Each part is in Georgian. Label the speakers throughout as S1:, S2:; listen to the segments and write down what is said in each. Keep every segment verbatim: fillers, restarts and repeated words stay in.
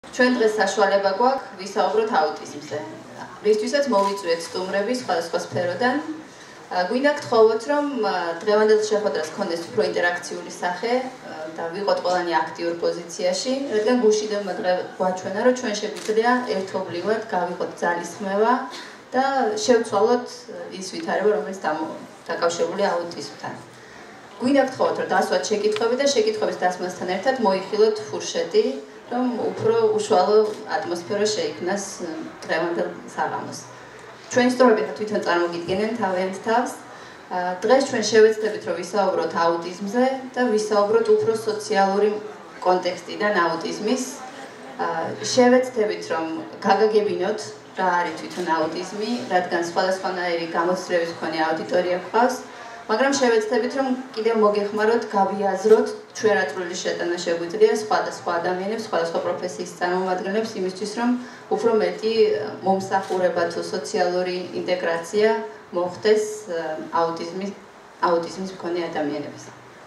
S1: ჩვენ დღეს საშუალება გვაქვს ვისაუბროთ აუტიზმზე. რისთვისაც მოვიწვიეთ სტუმრები სხვადასხვა სფეროდან. გვინდა გთხოვოთ, რომ დღევანდელ შეხვედრას გქონდეს უფრო ინტერაქციული სახე და ვიყოთ ყველანი აქტიურ პოზიციაში, რადგან გუშინდელმა გვაჩვენა, რომ ჩვენ შეგვიძლია ერთობლივად გავიყოთ ძალისხმევა და შევცვალოთ ის ვითარება, რომელიც დაკავშირებულია აუტიზმთან. გვინდა გთხოვოთ, რომ დასვათ შეკითხვები და შეკითხვების დასმასთან ერთად მოიხილოთ ფურშეტი, რომ უფრო უშუალო ატმოსფერო შეიქმნას დღევანდელ საღამოს. ჩვენი სტუმრები თვითონ წარმოგიდგენენ თავიანთ თავს. დღეს ჩვენ შევეცდებით, რომ ვისაუბროთ აუტიზმზე და ვისაუბროთ უფრო სოციალური კონტექსტიდან აუტიზმის. შევეცდებით, რომ გაგაგებინოთ რა არის თვითონ აუტიზმი, რადგან სხვადასხვანაირი გამოცდილების მქონე აუდიტორია გვყავს. მაგრამ შევეცდებით, რომ კიდევ მოგეხმაროთ, გავიაზროთ ჩვენ რა წვლილი შეტანა შეგვიძლია სხვადასხვა ადამიანებს, სხვადასხვა პროფესიის წარმომადგენლებს იმისთვის, რომ უფრო მეტი მომსახურება თუ სოციალური ინტეგრაცია მოხდეს აუტიზმის აუტიზმის მქონე ადამიანებს.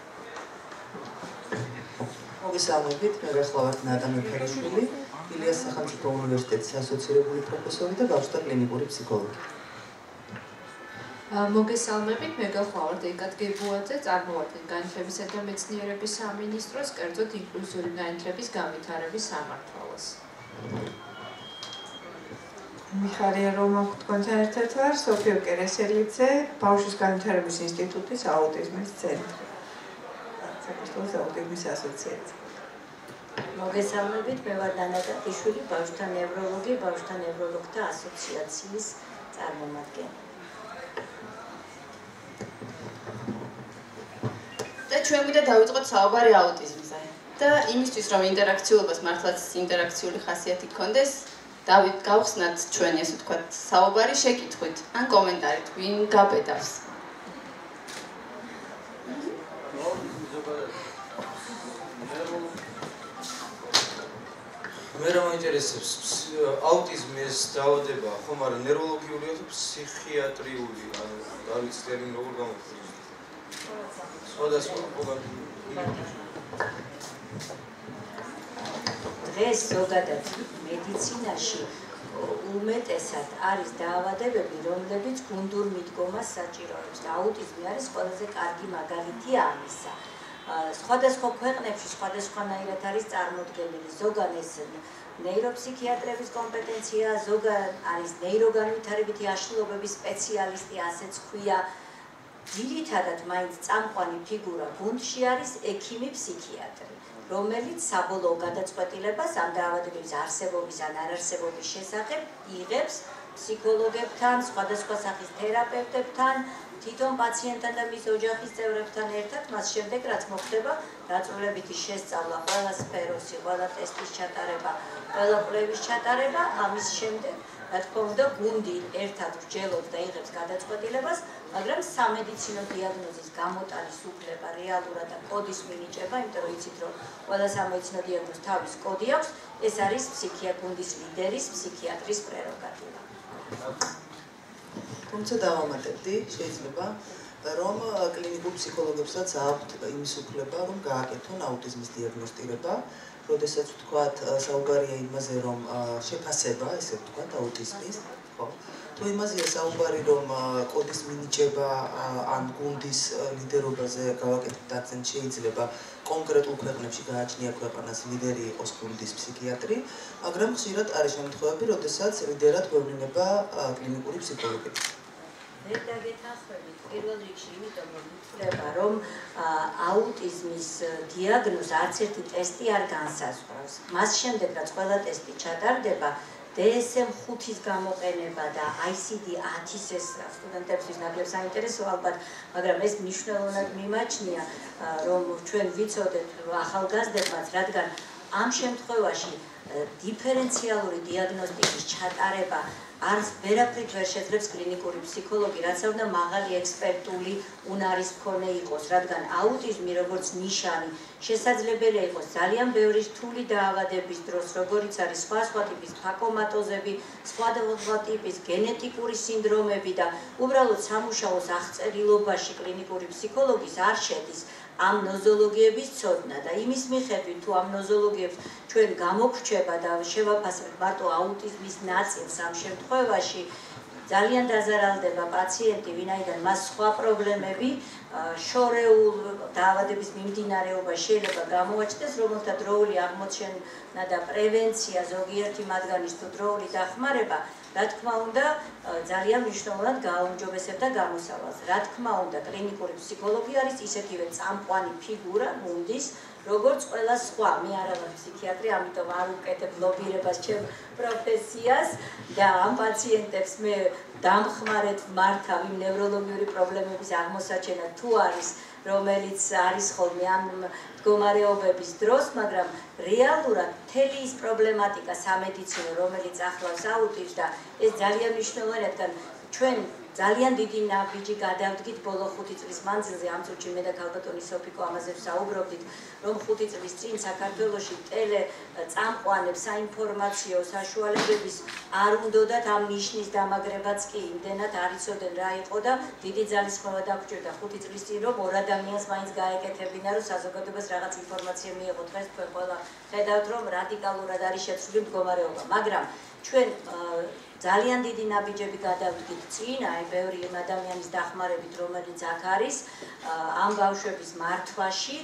S2: მოგესალმებით, მე ვახლავართ ნადა მეფერაშვილი, ილიას სახელმწიფო უნივერსიტეტის ასოცირებული პროფესორი და ბავშვთა კლინიკური ფსიქოლოგი.
S3: მოგესალმებით, მე გახლავართ ეკად გებუაძე, წარმოვარდნით განათლებისა და მეცნიერების სამინისტროს, კერძოდ ინკლუზიური განათლების განვითარების სამმართველოს.
S4: მიხარია რომა თქვენთან ერთად ვარ, სოფიო კერესელიძე, ბავშვის განვითარების ინსტიტუტის აუტიზმის ცენტრი. საქართველოს აუტიზმის ასოციაცია.
S5: მოგესალმებით, მე ვარ დანა ტატიშვილი, ბავშვთა ნევროლოგი, ბავშვთა ნევროლოგთა ასოციაციის წარმომადგენელი.
S1: და ჩვენ გვინდა დავიწყოთ საუბარი აუტიზმზე. და იმისთვის, რომ ინტერაქციულობას მართლაც ინტერაქციული ხასიათი გქონდეს, დავით გავხსნათ ჩვენი ასე ვთქვათ საუბარი შეკითხვით ან კომენტარით, ვინ გაბედავს.
S6: მე რა მაინტერესებს აუტიზმის დაავადება ხომ არა ნევროლოგიულია თუ ფსიქიატრიული, ანუ არ ვიცი ტერმინი როგორ გამოიყენება. სხვადასხვა
S5: დღეს ზოგადად მედიცინაში უმეტესად არის დაავადებები, რომლებიც გუნდურ მიდგომას საჭიროებს და აუტიზმი არის ყველაზე კარგი მაგალითი ამისა. სხვადასხვა ქვეყნებში სხვადასხვანაირად არის წარმოდგენილი, ზოგან ეს ნეიროფსიქიატრების კომპეტენცია, ზოგან არის ნეიროგანვითარებითი აშლილობების სპეციალისტი, ასეც ქვია. ძირითადად მაინც წამყვანი ფიგურა გუნდში არის ექიმი ფსიქიატრი, რომელიც საბოლოო გადაწყვეტილებას ამ დაავადების არსებობის ან არარსებობის შესახებ იღებს ფსიქოლოგებთან, სხვადასხვა სახის თერაპევტებთან, თვითონ პაციენტთან და მის ოჯახის წევრებთან ერთად, მას შემდეგ რაც მოხდება დაწვრილებითი შესწავლა, ყველა სფეროსი, ყველა ტესტის ჩატარება, ყველა კვლევის ჩატარება, ამის შემდეგ რა თქმა უნდა გუნდი ერთად მსჯელობს და იღებს გადაწყვეტილებას, მაგრამ სამედიცინო დიაგნოზის გამოტანის უფლება რეალურად და კოდის მინიჭება, იმიტომ რომ იცით რომ ყველა სამედიცინო დიაგნოზს თავის კოდი აქვს, ეს არის ფსიქიატრიის ლიდერის, ფსიქიატრის პრეროგატივა.
S2: თუმცა დავამატებდი, შეიძლება რომ კლინიკურ ფსიქოლოგებსაც აქვთ იმის უფლება, რომ გააკეთონ აუტიზმის დიაგნოსტირება, როდესაც ვთქვათ საუბარია იმაზე, რომ შეფასება, ესე ვთქვათ, აუტიზმის, ხო? თუ იმაზეა საუბარი, რომ კოდის მინიჭება ან გუნდის ლიდერობაზე გავაკეთებთ აქცენტ, შეიძლება კონკრეტულ ქვეყნებში გააჩნია ქვეყანას ლიდერი იყოს გუნდის ფსიქიატრი, მაგრამ ხშირად არის შემთხვევები, როდესაც ლიდერად გვევლინება კლინიკური ფსიქოლოგები.
S5: ვერ დაგეთანხმებით პირველ რიგში, იმიტომ რომ ითვლება, რომ აუტიზმის დიაგნოზს არც ერთი ტესტი არ განსაზღვრავს. მას შემდეგ, რაც ყველა ტესტი ჩატარდება, დი ეს ემ ხუთის გამოყენება და აი სი დი ათის ეს სტუდენტებისთვის ნაკლებ საინტერესო ალბათ, მაგრამ ეს მნიშვნელოვნად მიმაჩნია, რომ ჩვენ ვიცოდეთ ახალგაზრდებმაც, რადგან ამ შემთხვევაში დიფერენციალური დიაგნოსტიკის ჩატარება არც ვერაფრით ვერ შეძლებს კლინიკური ფსიქოლოგი, რაც უნდა მაღალი ექსპერტული უნარის მქონე იყოს, რადგან აუტიზმი როგორც ნიშანი შესაძლებელია იყოს ძალიან ბევრი რთული დაავადების დროს, როგორიც არის სხვა-სხვა ტიპის ფაკომატოზები, სხვადასხვა ტიპის გენეტიკური სინდრომები და უბრალოდ სამუშაოს აღწერილობაში კლინიკური ფსიქოლოგის არ შედის, ამ ნოზოლოგიების ცოდნა და იმის მიხედვით თუ ამ ნოზოლოგიებს ჩვენ გამოგვრჩება და შევაფასებთ მარტო აუტიზმის ნაწილს ამ შემთხვევაში ძალიან დაზარალდება პაციენტი, ვინაიდან მას სხვა პრობლემები შორეულ დაავადების მიმდინარეობა შეიძლება გამოაჩნდეს, რომელთა დროული აღმოჩენა და პრევენცია ზოგიერთი მათგანის თუ დროული დახმარება, რა თქმა უნდა, ძალიან მნიშვნელოვნად გააუმჯობესებდა გამოსავალს. რა თქმა უნდა, კლინიკური ფსიქოლოგი არის ისეთივე წამყვანი ფიგურა გუნდის, როგორც ყველა სხვა. მე არა ვარ ფსიქიატრი, ამიტომ არ ვუკეთებ ლობირებას ჩემ პროფესიას და ამ პაციენტებს მე დამხმარეთ მართავ იმ ნევროლოგიური პრობლემების აღმოსაჩენა თუ არის, რომელიც არის ხოლმე ამ მდგომარეობების დროს, მაგრამ რეალურად მთელი ის პრობლემატიკა სამედიცინო, რომელიც ახლავს აუტიზმს და ეს ძალიან მნიშვნელოვანია, რადგან ჩვენ ძალიან დიდი ნაბიჯი გადავდგით ბოლო ხუთი წლის მანძილზე, ამ წუთში მე და ქალბატონი სოფიკო ამაზე ვსაუბრობდით, რომ ხუთი წლის წინ საქართველოში ტელე წამყვანებს საინფორმაციო საშუალებების არ უნდათ ამ ნიშნის დამაგრებაც კი იმდენად არ იცოდნენ რა იყო და დიდი ძალისხმევა დაგჭირდა ხუთი წლის წინ, რომ ორ ადამიანს მაინც გაეკეთებინა, რომ საზოგადოებას რაღაც ინფორმაცია მიიღოთ. დღეს თქვენ ყველა ხედავთ, რომ რადიკალურად არის შეცვლილი მდგომარეობა, მაგრამ ჩვენ ძალიან დიდი ნაბიჯები გადავდგით წინ, აი ბევრი ადამიანის დახმარებით, რომელიც აქ არის, ამ ბავშვების მართვაში,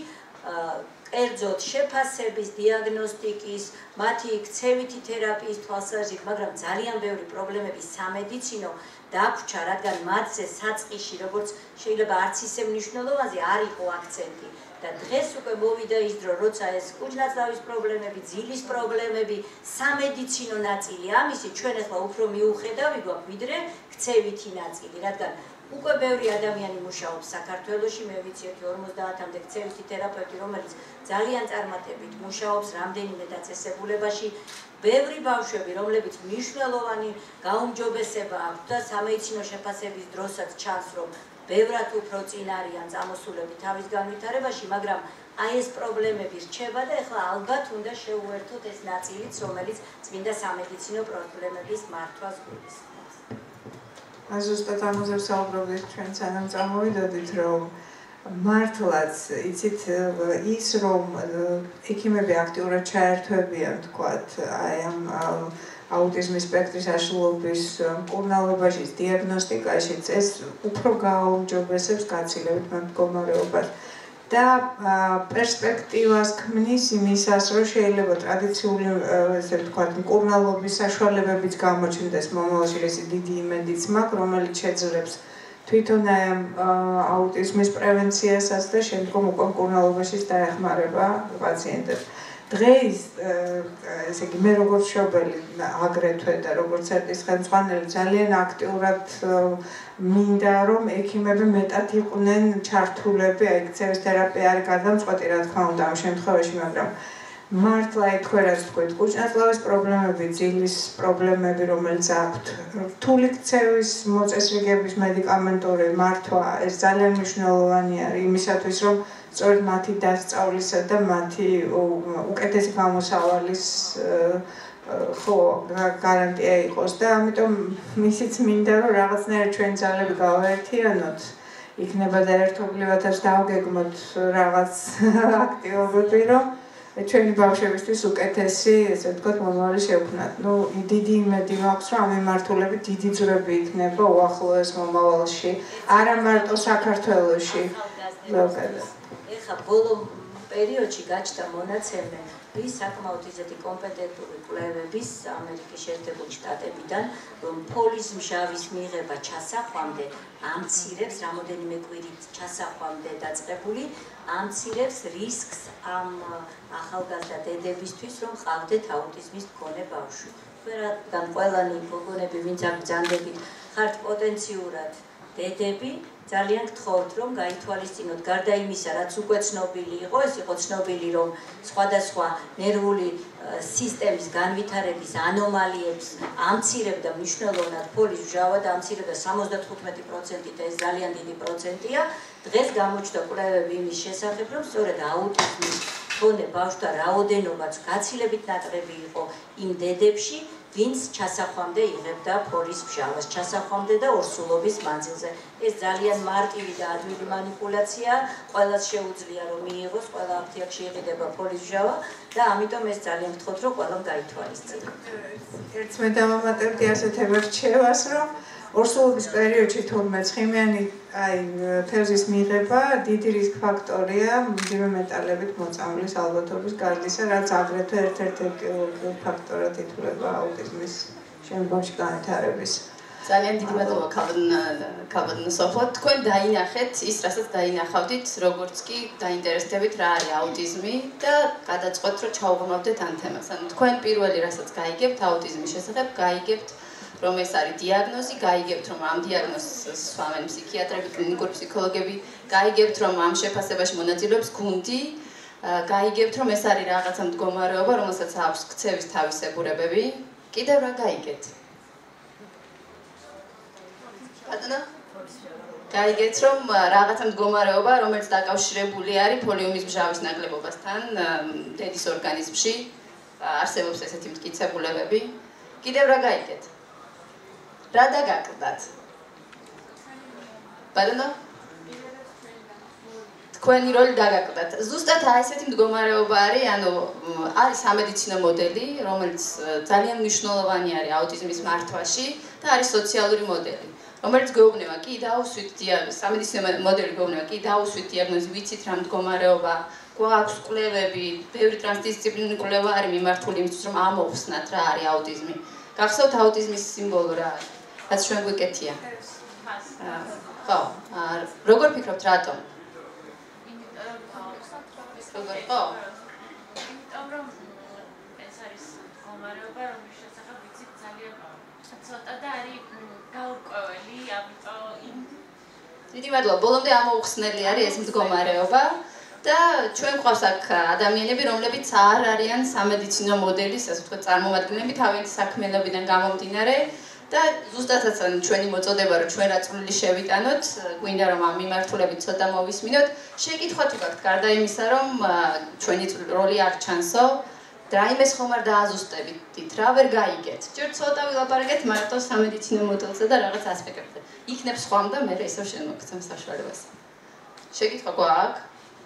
S5: კერძოდ შეფასების, დიაგნოსტიკის, მათი ქცევითი თერაპიის თვალსაზრისით, მაგრამ ძალიან ბევრი პრობლემები სამედიცინო დაგვრჩა, რადგან მათზე საწყისში, როგორც შეიძლება არც ისე მნიშვნელოვანზე არ იყო აქცენტი. და დღეს უკვე მოვიდა ის დრო, როცა ეს კუჭნაწლავის პრობლემები, ძილის პრობლემები, სამედიცინო ნაწილი ამისი ჩვენ ახლა უფრო მიუხედავი გვაქვს, ვიდრე ქცევითი ნაწილი, რადგან უკვე ბევრი ადამიანი მუშაობს საქართველოში, მე ვიცი ორმოცდაათამდე ქცევითი თერაპევტი, რომელიც ძალიან წარმატებით მუშაობს რამდენიმე დაწესებულებაში. ბევრი ბავშვები, რომლებიც მნიშვნელოვანი გაუმჯობესება აქვთ და სამედიცინო შეფასების დროსაც ჩანს, რომ ბევრად უფრო წინ არიან წამოსულები თავის განვითარებაში, მაგრამ აი ეს პრობლემები რჩება და ეხლა ალბათ უნდა შევუერთოთ ეს ნაწილიც, რომელიც წმინდა სამედიცინო პრობლემების მართვას გულისხმობს.
S4: ზუსტად ამაზე ვსაუბრობდით ჩვენ სანამ წამოვიდოდით, რომ მართლაც იცით ის, რომ ექიმები აქტიურად ჩაერთვებიან, თქვათ, აი ამ აუტიზმის სპექტრის აშლილობის მკურნალობაში, დიაგნოსტიკაშიც, ეს უფრო გააუმჯობესებს გაცილებით მდგომარეობას და პერსპექტივას ქმნის იმისას, რომ შეიძლება ტრადიციული, ესე ვთქვათ, მკურნალობის საშუალებებიც გამოჩნდეს მომავალში, ეს დიდი იმედიც მაქვს, რომელიც შეძლებს თვითონ აუტიზმის პრევენციასაც და შემდგომ უკვე მკურნალობაშიც დაეხმარება პაციენტებს. დღეს, ესე იგი, მე როგორც მშობელი აგრეთვე და როგორც წერტის ხელმძღვანელი ძალიან აქტიურად მინდა, რომ ექიმები მეტად იყვნენ ჩართულები, აი ქცევის თერაპია არის გადამწყვეტი, რა თქმა უნდა, ამ შემთხვევაში, მაგრამ მართლა ეთქვე, რაც თქვით, კუჭნაწლავის პრობლემები, ძილის პრობლემები, რომელიც აქვთ, რთული ქცევის მოწესრიგების მედიკამენტური მართვა, ეს ძალიან მნიშვნელოვანი არის იმისათვის, რომ სწორედ მათი დასწავლისა და მათი უკეთესი გამოსავალის ხო გარანტია იყოს და ამიტომ ისიც მინდა, რომ რაღაცნაირად ჩვენ ძალები გავაერთიანოთ, იქნება და ერთობლივადაც დავგეგმოთ რაღაც აქტივობები, რომ ჩვენი ბავშვებისთვის უკეთესი, ესე ვთქვათ, მომავალი შევქმნათ. ნუ დიდი იმედი მაქვს, რომ ამ მიმართულებით დიდი ძვრები იქნება უახლოეს მომავალში, არა მარტო საქართველოში.
S5: ეხლა ბოლო პერიოდში გაჩნდა მონაცემები საკმაოდ ისეთი კომპეტენტური კვლევების ამერიკის შეერთებული შტატებიდან, რომ ფოლის მჟავის მიღება ჩასახვამდე ამცირებს, რამოდენიმე კვირით ჩასახვამდე დაწყებული, ამცირებს რისკს ამ ახალგაზრდა დედებისთვის, რომ ყავდეთ აუტიზმის მქონე ბავშვი. რადგან ყველანი გოგონები, ვინც აგრძანდებით, ხართ პოტენციურად დედები, ძალიან გთხოვთ, რომ გაითვალისწინოთ, გარდა იმისა, რაც უკვე ცნობილი იყო, ეს იყო ცნობილი, რომ სხვადასხვა ნერვული სისტემის განვითარების ანომალიებს ამცირებდა მნიშვნელოვნად ფოლის მჟავა და ამცირებდა სამოცდათხუთმეტი პროცენტით, ეს ძალიან დიდი პროცენტია. დღეს გამოჩნდა კვლევები იმის შესახებ, რომ სწორედ აუტიზმის მქონე ბავშვთა რაოდენობაც გაცილებით ნაკლები იყო იმ დედებში, ვინც ჩასახვამდე იღებდა ფორის ფშალას, ჩასახვამდე და ორსულობის მანძილზე. ეს ძალიან მარტივი და ადვილი манипуляცია, ყველას შეუძლია რომ მიიღოს, ყველა აფთიაქში იყიდება ფორის ფშალა და ამიტომ ეს ძალიან გთხოვთ რომ ყველამ გაითვალისწინოს.
S4: ერთს მე დავამატებდი ასეთ რჩევას, რომ ორსულობის პერიოდში თურმე ცხიმიანი აი თევზის მიღება დიდი რისკ ფაქტორია მძიმე მეტალებით მოწამვლის ალბათობის გაზრდისა, რაც აგრეთვე ერთ-ერთი ფაქტორად ითვლება აუტიზმის შემდგომში განვითარების.
S1: ძალიან დიდი მადლობა ქალბატონ სოფო, თქვენ დაინახეთ ის, რასაც დაინახავდით, როგორც კი დაინტერესდებით რა არის აუტიზმი და გადაწყვეტთ რომ ჩაუღრმავდეთ ამ თემას. ანუ თქვენ პირველი რასაც გაიგებთ აუტიზმის შესახებ, გაიგებთ რომ ეს არის დიაგნოზი, გაიგებთ რომ ამ დიაგნოზს სვამენ ფსიქიატრები, კლინიკური ფსიქოლოგები, გაიგებთ რომ ამ შეფასებაში მონაწილეობს გუნდი, გაიგებთ რომ ეს არის რაღაცა მდგომარეობა, რომელსაც აქვს ქცევის თავისებურებები. კიდევ რა გაიგეთ? ბატონო? გაიგეთ რომ რაღაცა მდგომარეობა, რომელიც დაკავშირებული არის ფოლიუმის მჟავის ნაკლებობასთან დედის ორგანიზმში, არსებობს ესეთი მტკიცებულებები. კიდევ რა გაიგეთ? რა დაგაკლდათ? ბატონო? თქვენი როლი დაგაკლდათ. ზუსტად აი ესეთი მდგომარეობა არის, ანუ არის სამედიცინო მოდელი, რომელიც ძალიან მნიშვნელოვანი არის აუტიზმის მართვაში და არის სოციალური მოდელი, რომელიც გვეუბნება კი დაუსვით დიაგნოზი, სამედიცინო მოდელი გვეუბნება კი დაუსვით დიაგნოზი, ვიცით რა მდგომარეობა, გვაქვს კვლევები, ბევრი ტრანსდისციპლინური კვლევა არის მიმართული იმისთვის, რომ ამოვხსნათ რა არის აუტიზმი. გახსოვთ აუტიზმის სიმბოლო რა არის? რაც ჩვენ გვიკეთია. ხო, როგორ ფიქრობთ რატომ? როგორ ხო?
S7: იმიტომ რომ ეს არის მდგომარეობა, რომლის შესახებ ვიცით ძალიან ცოტა და არის გაურკვეველი, ამიტომ
S1: დიდი მადლობა. ბოლომდე ამოუხსნელი არის ეს მდგომარეობა და ჩვენ გვყავს აქ ადამიანები, რომლებიც არ არიან სამედიცინო მოდელის, ასე ვთქვათ, წარმომადგენლები თავიანთი საქმიანობიდან გამომდინარე და ზუსტადაც ჩვენი მოწოდება რომ ჩვენ რა წვლილი შევიტანოთ, გვინდა რომ ამ მიმართულებით ცოტა მოვისმინოთ. შეკითხვა თუ გაქვთ, გარდა იმისა, რომ ჩვენი როლი არ ჩანსო, რაიმეს ხომ არ დააზუსტებით, რა ვერ გაიგეთ. ჯერ ცოტა ვილაპარაკეთ მარტო სამედიცინო მოდელზე და რაღაც ასპექტებზე. იქნებ სხვამ და მე ისევ შემოგცემ საშუალებას. შეკითხვა გვაქვს?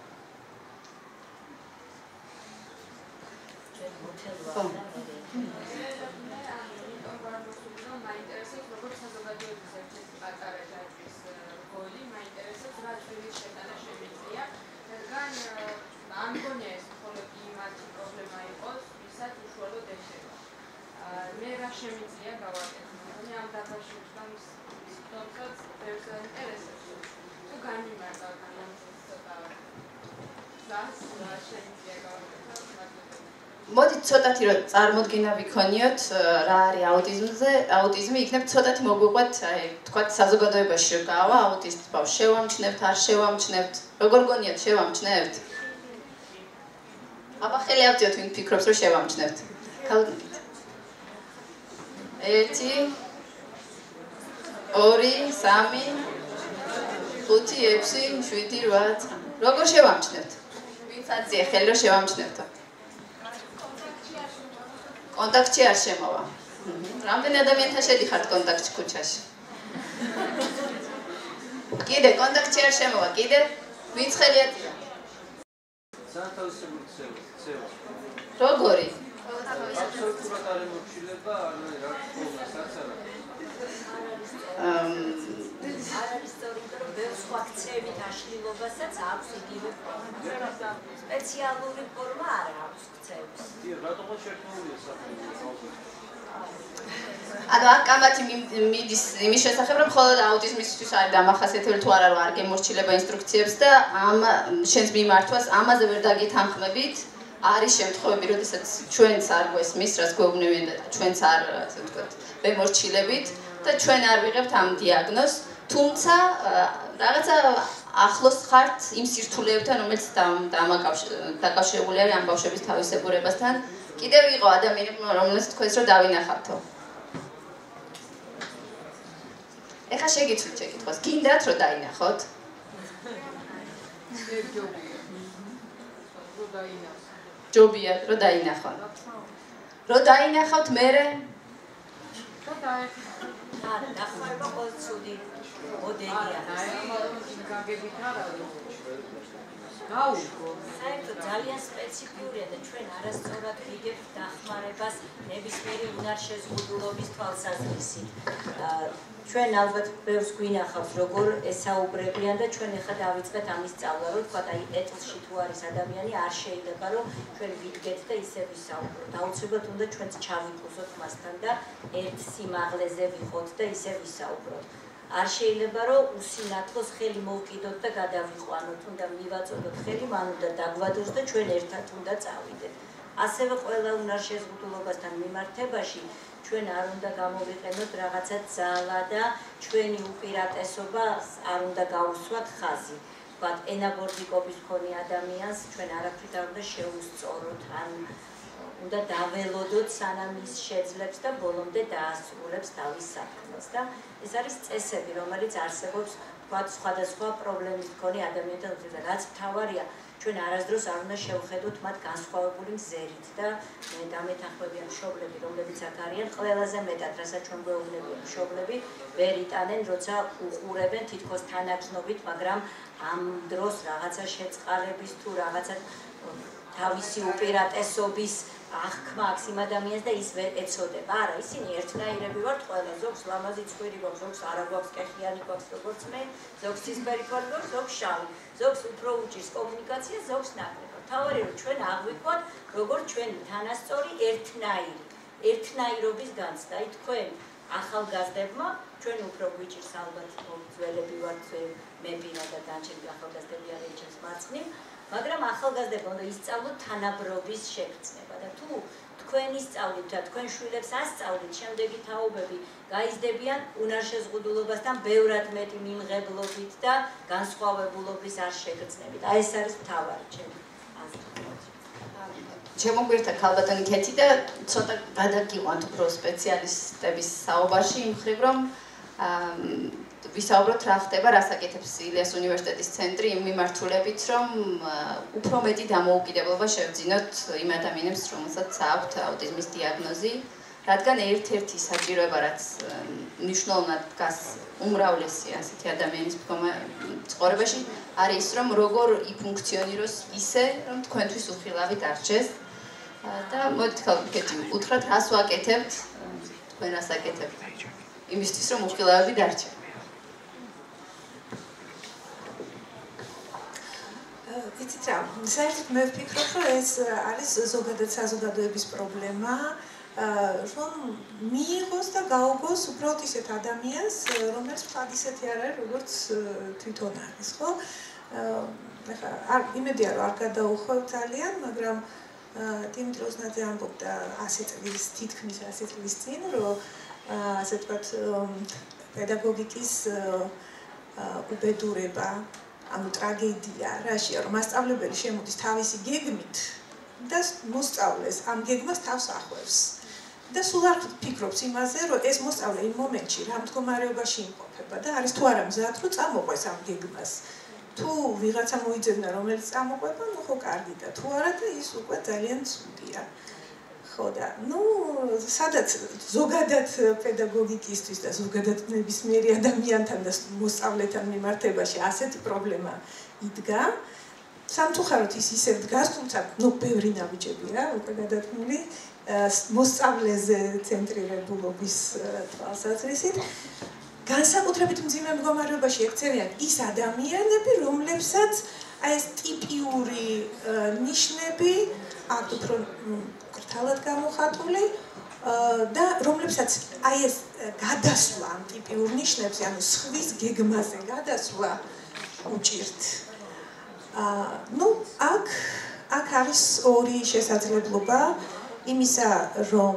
S1: ხო.
S3: მე რა შემიძლია გავაკეთო? მე ამ დაფაში ვსვამ სიტყვებს ბევრს აინტერესებს. თუ განიმარტავ განამცეს ცოტა. ზას რა შემიძლია გავაკეთო?
S1: მოდით ცოტათი რომ წარმოდგენა ვიქონიოთ რა არის აუტიზმზე, აუტიზმი იქნებ ცოტათი მოგვიყვეთ, აი, თქვათ საზოგადოებაში რომ გავა აუტისტ ბავშვს შევამჩნევთ, არ შევამჩნევთ, როგორ გონიათ შევამჩნევთ? აბა ხელი ავწიოთ ვინ ფიქრობს რომ შევამჩნევთ. ქალბატონო ერთი, ორი, სამი, ხუთი, ექვსი, შვიდი, რვა, ცხრა. როგორ შევამჩნევთ? ვინც აწია ხელი რომ შევამჩნევთო? კონტაქტში არ შემოვა. რამდენი ადამიანთან შედიხართ კონტაქტში ქუჩაში? კიდე კონტაქტში არ შემოვა, კიდე? ვინც ხელი აწია?
S6: სათავისებური ცევა.
S1: როგორი?
S6: აბსოლუტურად არ ემორჩილება, ანუ რა თქმა საცარა.
S5: არ არის სწორი, რომ ბევრ სხვა ქცევით აშლილობასაც აქვს იგივე ფორმა. სპეციალური ფორმა არ აქვს ქცევის.
S6: დიახ, რატომღაც შექმნილია საფრთხე?
S1: ანუ აქ კამათი მიდის იმის შესახებ, რომ მხოლოდ აუტიზმისთვის არის დამახასიათებელი თუ არა, რომ არ გემორჩილება ინსტრუქციებს და ამ შენს მიმართვას ამაზე ვერ დაგეთანხმებით. არის შემთხვევები, როდესაც ჩვენც არ გვესმის, რაც გვეუბნებიან და ჩვენც არ, ასე ვთქვათ, ვემორჩილებით და ჩვენ არ ვიღებთ ამ დიაგნოზს, თუმცა რაღაცა ახლოს ხართ იმ სირთულეებთან, რომელიც დაკავშირებული არის ამ ბავშვების თავისებურებასთან. კიდევ იყო ადამიანები, რომელსაც თქვენს რომ დავინახავთო. ეხლა შეგიცვლით შეკითხვას, გინდათ რომ დაინახოთ? ჯობია რომ დაინახოთ. რომ დაინახავთ მერე
S3: და დაეხი
S5: არა, დახმარება ყოველ ცუდი მოდელია.
S3: გაგებით არა გაუგო.
S5: საერთოდ ძალიან სპეციფიურია და ჩვენ არასწორად ვიგებთ დახმარებას ნებისმიერი უნარშეზღუდულობის თვალსაზრისით. ჩვენ ალბათ ბევრს გვინახავს როგორ ესაუბრებიან და ჩვენ ახლა დავიწყეთ ამის სწავლა, რომ თქვა აი ეტლში თუ არის ადამიანი არ შეიძლება რომ ჩვენ ვიდგეთ და ისე ვისაუბროთ. აუცილებლად უნდა ჩვენც ჩავიკუსოთ მასთან და ერთ სიმაღლეზე ვიყოთ და ისე ვისაუბროთ. არ შეიძლება რომ უსინათლოს ხელი მოვკიდოთ და გადავიყვანოთ, უნდა მივაწოდოთ ხელი, მან უნდა დაგვადოს და ჩვენ ერთად უნდა წავიდეთ. ასევე ყველა უნარშეზღუდულობასთან მიმართებაში ჩვენ არ უნდა გამოვიყენოთ რაღაცა ძალა და ჩვენი უპირატესობა არ უნდა გაუსვათ ხაზი. ვთქვათ, ენაბორდიკობის მქონე ადამიანს ჩვენ არაფრით არ უნდა შეუსწოროთ, ან უნდა დაველოდოთ სანამ ის შეძლებს და ბოლომდე დაასრულებს თავის საქმეს და ეს არის წესები, რომელიც არსებობს ვთქვათ სხვადასხვა პრობლემის მქონე ადამიანთან, რაც მთავარია ჩვენ არასდროს არ უნდა შევხედოთ მათ განსხვავებული მზერით და მე დამეთანხმებიან მშობლები, რომლებიც აქ არიან, ყველაზე მეტად, რასაც ჩვენ გვეუბნებიან მშობლები, ვერ იტანენ, როცა უყურებენ თითქოს თანაგრძნობით, მაგრამ ამ დროს რაღაცა შეწყალების თუ რაღაცა თავისი უპირატესობის აღქმა აქვს იმ ადამიანს და ის ვერ ეცოდება. არა, ისინი ერთნაირები ვართ ყველა, ზოგს ლამაზი ცხვირი გვაქვს, ზოგს არა გვაქვს, კეხიანი გვაქვს, როგორც მე, ზოგს ცისფერი ფარი გვაქვს, ზოგს შავი, ზოგს უფრო უჭირს კომუნიკაცია, ზოგს ნაკლებად. მთავარი რომ ჩვენ აღვიქვათ, როგორც ჩვენი თანასწორი ერთნაირი, ერთნაირობის განცდა. აი თქვენ ახალგაზრდებმა, ჩვენ უფრო გვიჭირს ალბათ ძველები ვართ, მე პირადად განჩენი ახალგაზრდები არიან ჩემს მარცხნივ, მაგრამ ახალგაზრდებმა უნდა ისწავლოთ თანაბრობის შეგრძნება და თუ თქვენი სწავლით და თქვენ შვილებს ასწავლით, შემდეგი თაობები გაიზრდებიან უნარშეზღუდულობასთან ბევრად მეტი მიმღებლობით და განსხვავებულობის არ შეგრძნებით. აი ეს არის მთავარი ჩემი აზრით.
S1: შემოგვირთა ქალბატონი ქეთი და ცოტა გადაგიყვანთ უფრო სპეციალისტების საუბარში იმ მხრივ რომ ვისაუბროთ რა ხდება, რას აკეთებს ილიას უნივერსიტეტის ცენტრი იმ მიმართულებით, რომ უფრო მეტი დამოუკიდებლობა შევძინოთ იმ ადამიანებს, რომელსაც აქვთ აუტიზმის დიაგნოზი, რადგან ერთ-ერთი საჭიროება, რაც მნიშვნელოვნად დგას უმრავლესი ასეთი ადამიანის ცხოვრებაში, არის ის, რომ როგორ იფუნქციონიროს ისე, რომ თქვენთვის უხილავი დარჩეს. და მოდით ქეთი, უთხრათ, რას ვაკეთებთ, თქვენ რას აკეთებთ იმისთვის, რომ უხილავები დარჩენ.
S4: იცით რა, საერთოდ მე ვფიქრობ, რომ ეს არის ზოგადად საზოგადოების პრობლემა, რომ მიიღოს და გაუგოს უბრალოდ ისეთ ადამიანს, რომელიც ვთქვათ ისეთი არ არის, როგორც თვითონ არის, ხო? ეხლა არ იმედია რომ არ გადაუხვევ ძალიან, მაგრამ დიმიტრი ოზნაძე ამბობდა ასი წლის, თითქმის ასი წლის წინ, რომ ასე ვთქვათ პედაგოგიკის უბედურება, ანუ ტრაგედია რაშია, რომ მასწავლებელი შემოდის თავისი გეგმით და მოსწავლეს ამ გეგმას თავს ახვევს. და სულ არ ფიქრობს იმაზე, რომ ეს მოსწავლე იმ მომენტში რა მდგომარეობაში იმყოფება და არის თუ არა მზად, რომ წამოყვეს ამ გეგმას. თუ ვიღაცა მოიძებნა, რომელიც წამოყვება, ნუ ხო კარგი და თუ არა და ის უკვე ძალიან ცუდია. ხო და ნუ სადაც ზოგადად პედაგოგიკისთვის და ზოგადად ნებისმიერი ადამიანთან და მოსწავლეთან მიმართებაში ასეთი პრობლემა იდგა, სამწუხაროდ ის ისევ დგას, თუმცა ნუ ბევრი ნაბიჯები რა, უკვე გადადგმული მოსწავლეზე ცენტრირებულობის თვალსაზრისით. განსაკუთრებით მძიმე მდგომარეობაში ექცევიან ის ადამიანები, რომლებსაც აი ეს ტიპიური ნიშნები აქვთ უფრო კრთალად გამოხატული და რომლებსაც აი ეს გადასვლა ამ ტიპიურ ნიშნებზე, ანუ სხვის გეგმაზე გადასვლა უჭირთ. ნუ აქ აქ არის ორი შესაძლებლობა იმისა, რომ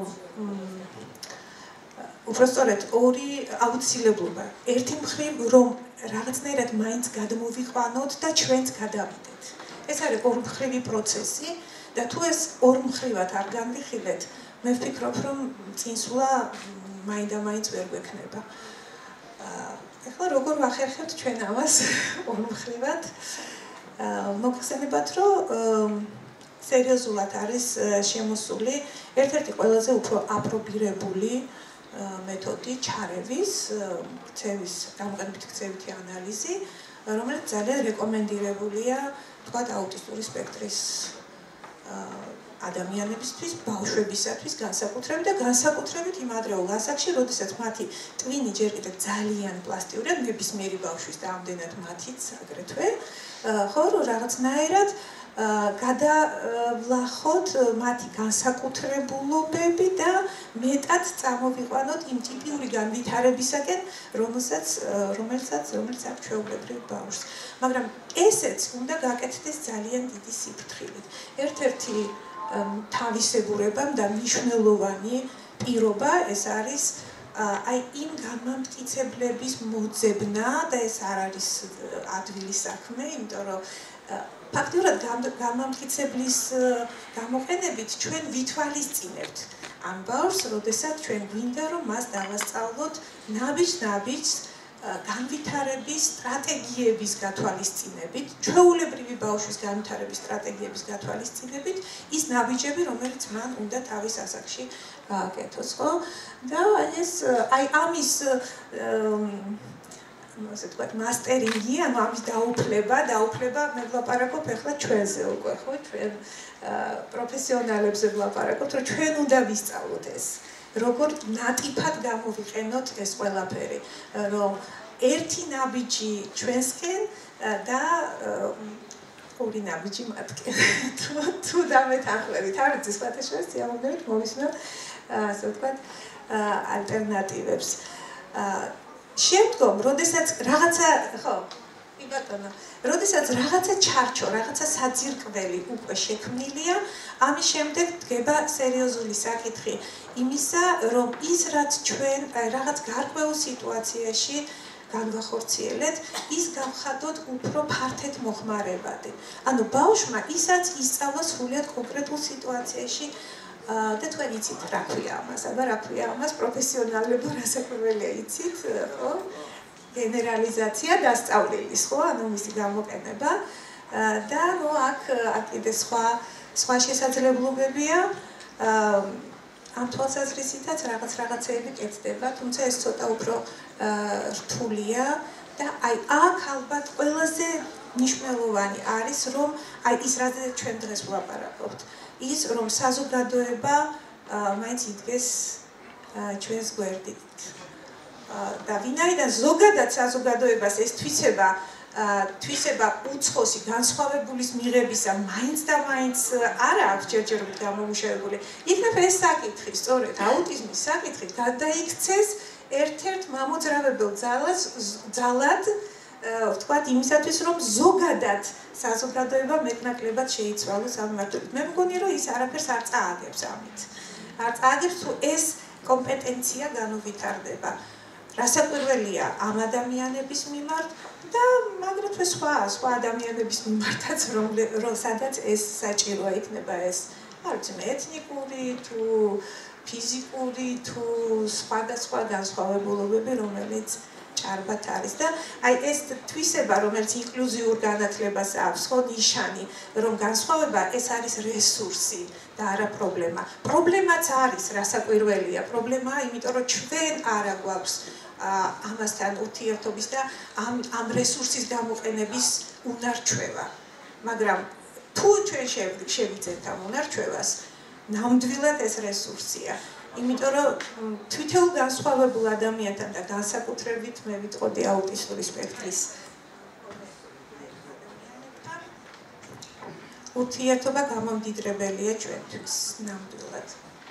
S4: უბრალოდ ორი აუცილებლობა. ერთი მხრივ, რომ რაღაცნაირად მაინც გადმოვიყვანოთ და ჩვენც გადავიდეთ. ეს არის ორმხრივი პროცესი და თუ ეს ორმხრივად არ განვიხილეთ, მე ვფიქრობ, რომ წინსვლა მაინდა-მაინც ვერ გვექნება. ეხლა როგორ ვახერხებთ ჩვენ ამას ორმხრივად? მოგხსენებათ, რომ სერიოზულად არის შემოსული ერთ-ერთი ყველაზე უფრო აპრობირებული მეთოდი ჩარევის, ქცევის, გამოყენებით ქცევითი ანალიზი, რომელიც ძალიან რეკომენდირებულია, თქვათ, აუტისტური სპექტრის ადამიანებისთვის, ბავშვებისათვის განსაკუთრებით და განსაკუთრებით იმ ადრეულ ასაკში, როდესაც მათი ტვინი ჯერ კიდევ ძალიან პლასტიურია, ნებისმიერი ბავშვის და ამდენად მათიც აგრეთვე, ხო, რომ რაღაცნაირად გადავლახოთ მათი განსაკუთრებულობები და მეტად წამოვიყვანოთ იმ ტიპიური განვითარებისაკენ, რომელსაც რომელსაც რომელიც აქვს ჩვეულებრივ ბავშვს. მაგრამ ესეც უნდა გაკეთდეს ძალიან დიდი სიფრთხილით. ერთ-ერთი თავისებურება და მნიშვნელოვანი პირობა ეს არის აი იმ განმამტკიცებლების მოძებნა და ეს არ არის ადვილი საქმე, იმიტომ რომ ფაქტიურად განმამტკიცებლის გამოყენებით ჩვენ ვითვალისწინებთ ამ ბავშვს, როდესაც ჩვენ გვინდა რომ მას დავასწავლოთ ნაბიჯ-ნაბიჯს განვითარების სტრატეგიების გათვალისწინებით, ჩვეულებრივი ბავშვის განვითარების სტრატეგიების გათვალისწინებით, ის ნაბიჯები, რომელიც მან უნდა თავის ასაკში გააკეთოს, ხო? და ეს აი ამის ასე ვთქვათ, მასტერინგი, ანუ ამის დაუფლება, დაუფლება მე ვლაპარაკობ ახლა ჩვენზე უკვე, ხო? ჩვენ პროფესიონალებზე ვლაპარაკობთ, რომ ჩვენ უნდა ვისწავლოთ ეს. როგორ ნატიფად გამოვიყენოთ ეს ყველაფერი, რომ ერთი ნაბიჯი ჩვენსკენ და ორი ნაბიჯი მათკენ. თუ დამეთანხმებით, არ ვიცი, სხვათა შორის სიამოვნებით მოვისმენთ, ასე ვთქვათ, ალტერნატივებს. შემდგომ, როდესაც რაღაცა, ხო, კი ბატონო, როდესაც რაღაცა ჩარჩო, რაღაცა საძირკველი უკვე შექმნილია, ამის შემდეგ დგება სერიოზული საკითხი იმისა, რომ ის რაც ჩვენ რაღაც გარკვეულ სიტუაციაში განვახორციელეთ, ის გავხადოთ უფრო ფართედ მოხმარებადი. ანუ ბავშვმა ისაც ისწავლა სრულიად კონკრეტულ სიტუაციაში და თქვენ იცით რა ქვია ამას, აბა რა ქვია ამას პროფესიონალებო რასაკვირველია იცით, ხო? გენერალიზაცია დასწავლილის, ხო? ანუ მისი გამოყენება და ნუ აქ აქ კიდე სხვა სხვა შესაძლებლობებია. ამ თვალსაზრისითაც რაღაც რაღაცეები კეთდება, თუმცა ეს ცოტა უფრო რთულია და აი აქ ალბათ ყველაზე მნიშვნელოვანი არის, რომ აი ის რაზეც ჩვენ დღეს ვლაპარაკობთ, ის რომ საზოგადოება მაინც იდგეს ჩვენს გვერდით. და ვინაიდან ზოგადად საზოგადოებას ეს თვისება თვისება უცხოსი განსხვავებულის მიღებისა მაინც და მაინც არ აქვს ჯერჯერობით გამომუშავებული. იქნებ ეს საკითხი, სწორედ აუტიზმის საკითხი გადაიქცეს ერთ-ერთ მამოძრავებელ ძალას ძალად, ვთქვათ, იმისათვის, რომ ზოგადად საზოგადოება მეტნაკლებად შეიცვალოს ამ მიმართულებით. მე მგონი, რომ ის არაფერს არ წააგებს ამით. არ წააგებს, თუ ეს კომპეტენცია განუვითარდება. რასაკვირველია ამ ადამიანების მიმართ და აგრეთვე სხვა სხვა ადამიანების მიმართაც, რომ სადაც ეს საჭიროა იქნება ეს, არ ვიცი, ეთნიკური თუ ფიზიკური თუ სხვადასხვა განსხვავებულობები, რომელიც ჭარბად არის და აი ეს თვისება, რომელიც ინკლუზიურ განათლებას აქვს, ხო, ნიშანი, რომ განსხვავება ეს არის რესურსი და არა პრობლემა. პრობლემაც არის, რასაკვირველია, პრობლემაა, იმიტომ რომ ჩვენ არა გვაქვს ამასთან ურთიერთობის და ამ ამ რესურსის გამოყენების უნარჩვევა. მაგრამ თუ ჩვენ შევიძენთ ამ უნარჩვევას, ნამდვილად ეს რესურსია. იმიტომ რომ თვითონ განსხვავებულ ადამიანთან და განსაკუთრებით მე ვიტყოდი აუტისტური სპექტრის ურთიერთობა გამომდიდრებელია ჩვენთვის ნამდვილად.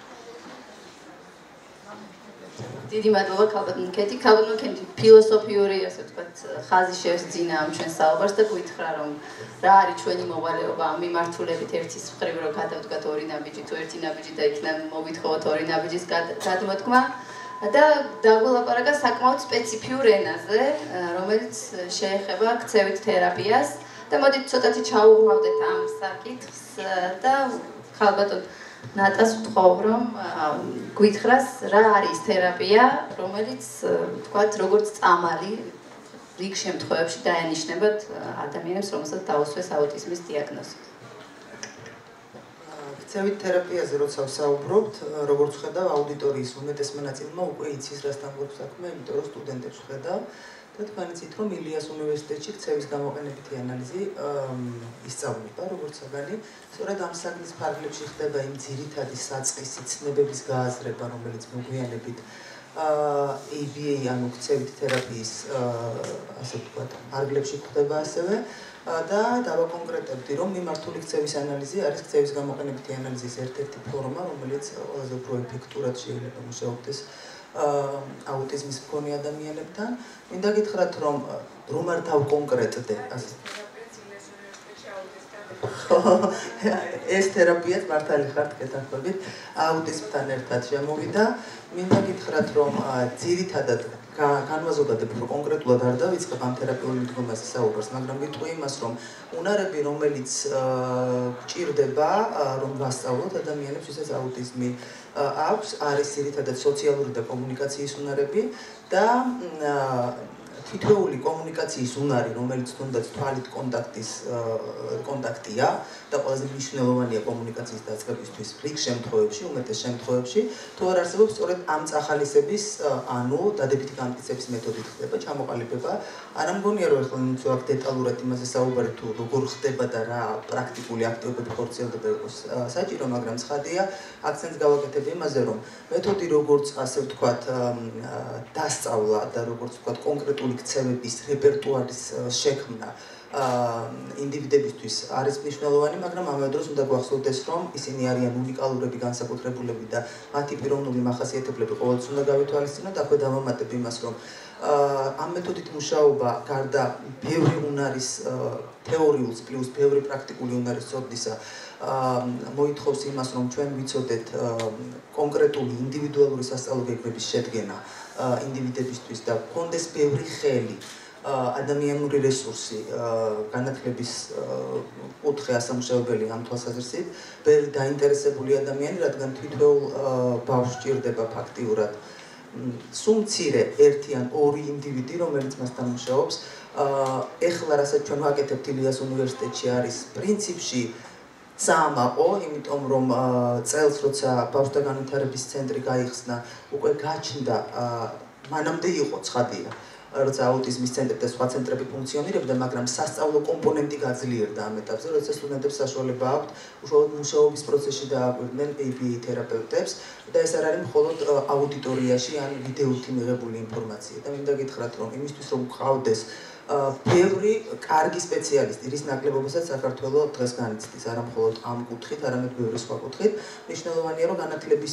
S1: დიდი მადლობა ქალბატონ კეთი. ქალბატონ კეთი ფილოსოფიური, ასე ვთქვათ, ხაზი შევსძინა ამ ჩვენ საუბარს და გითხრა, რომ რა არის ჩვენი მოვალეობა ამ მიმართულებით ერთის მხრივ, რომ გადავდგათ ორი ნაბიჯი, თუ ერთი ნაბიჯი და იქნებ მოვითხოვოთ ორი ნაბიჯის გადმოთქმა და დაგულაპარაკა საკმაოდ სპეციფიურ ენაზე, რომელიც შეეხება ქცევით თერაპიას და მოდით ცოტათი ჩაუღრმავდეთ ამ საკითხს და ქალბატონ ნატას ვთხოვ, რომ გითხრას რა არის თერაპია, რომელიც, ვთქვათ, როგორც წამალი რიგ შემთხვევებში დაენიშნებათ ადამიანებს, რომელსაც დაუსვეს აუტიზმის დიაგნოზი.
S2: ქცევით თერაპიაზე როცა ვსაუბრობთ, როგორც ხედავ აუდიტორიის უმეტეს მონაწილემა უკვე იცის რასთან გვაქვს საქმე, იმიტომ რომ სტუდენტებს ხედავ და თქვენ იცით რომ ილიას უნივერსიტეტში ქცევის გამოყენებითი ანალიზი ისწავლება როგორც საგანი, სწორედ ამ საგნის ფარგლებში ხდება იმ ძირითადი საწყისი ცნებების გააზრება, რომელიც მოგვიანებით A B A ანუ ქცევით თერაპიის ასე ვთქვათ, ფარგლებში ხდება ასევე და დავაკონკრეტებდი, რომ მიმართული ქცევის ანალიზი არის ქცევის გამოყენებითი ანალიზის ერთ-ერთი ფორმა, რომელიც ყველაზე უფრო ეფექტურად შეიძლება მუშაობდეს აუტიზმის მქონე ადამიანებთან. მინდა გითხრათ, რომ რომ არ დავკონკრეტდე, ასე ეს თერაპიაც მართალი ხართ გეთანხმებით, აუტიზმთან ერთად შემოვიდა. მინდა გითხრათ, რომ ძირითადად განვაზოგადებ, რომ კონკრეტულად არ დავიწყებ ამ თერაპიული მიდგომაზე საუბარს, მაგრამ ვიტყვი იმას, რომ უნარები, რომელიც გჭირდება, რომ ვასწავლოთ ადამიანებს, ვისაც აუტიზმი აქვს, არის ძირითადად სოციალური და კომუნიკაციის უნარები და თითოეული კომუნიკაციის უნარი, რომელიც თუნდაც თვალით კონტაქტის კონტაქტია და ყველაზე მნიშვნელოვანია კომუნიკაციის დაწყებისთვის რიგ შემთხვევებში, უმეტეს შემთხვევებში, თუ არ არსებობს სწორედ ამ წახალისების, ანუ დადებითი გამტკიცების მეთოდით ხდება ჩამოყალიბება. არ მგონია რომ ახლა ნუ აქ დეტალურად იმაზე საუბარი თუ როგორ ხდება და რა პრაქტიკული აქტივობები ხორციელდება იყოს საჭირო, მაგრამ ცხადია, აქცენტს გავაკეთებ იმაზე, რომ მეთოდი როგორც ასე ვთქვათ დასწავლა და როგორც ვთქვათ კონკრეტული ქცევების რეპერტუარის შექმნა ინდივიდებისთვის არის მნიშვნელოვანი, მაგრამ ამავე დროს უნდა გვახსოვდეს, რომ ისინი არიან უნიკალურები, განსაკუთრებულები და მათი პიროვნული მახასიათებლები ყოველთვის უნდა გავითვალისწინოთ. აქვე დავამატებ იმას, რომ ამ მეთოდით მუშაობა გარდა ბევრი უნარის თეორიულს პლუს ბევრი პრაქტიკული უნარის წოდისა მოითხოვს იმას, რომ ჩვენ ვიცოდეთ კონკრეტული ინდივიდუალური სასწავლო გეგმების შედგენა ინდივიდებისთვის და გქონდეს ბევრი ხელი ადამიანური რესურსი განათლების კუთხე ასამუშავებელი ამ თვალსაზრისით, ბევრი დაინტერესებული ადამიანი, რადგან თითოეულ ბავშვს სჭირდება ფაქტიურად სულ მცირე ერთი ან ორი ინდივიდი, რომელიც მასთან მუშაობს. ეხლა რასაც ჩვენ ვაკეთებთ ილიას უნივერსიტეტში არის პრინციპში საამაყო, იმიტომ რომ წელს როცა ბავშვთა განვითარების ცენტრი გაიხსნა, უკვე გაჩნდა მანამდე იყო ცხადია, როცა აუტიზმის ცენტრი და სხვა ცენტრები ფუნქციონირებდა, მაგრამ სასწავლო კომპონენტი გაძლიერდა ამ ეტაპზე, როცა სტუდენტებს საშუალება აქვთ უშუალოდ მუშაობის პროცესში დააკვირდნენ A B A თერაპევტებს და ეს არ არის მხოლოდ აუდიტორიაში ან ვიდეოთი მიღებული ინფორმაცია. და მინდა გითხრათ, რომ იმისთვის რომ გყავდეს ბევრი კარგი სპეციალისტი, რის ნაკლებობასაც საქართველოს დღეს განიცდის, არა მხოლოდ ამ კუთხით, არამედ ბევრი სხვა კუთხით, მნიშვნელოვანია, რომ განათლების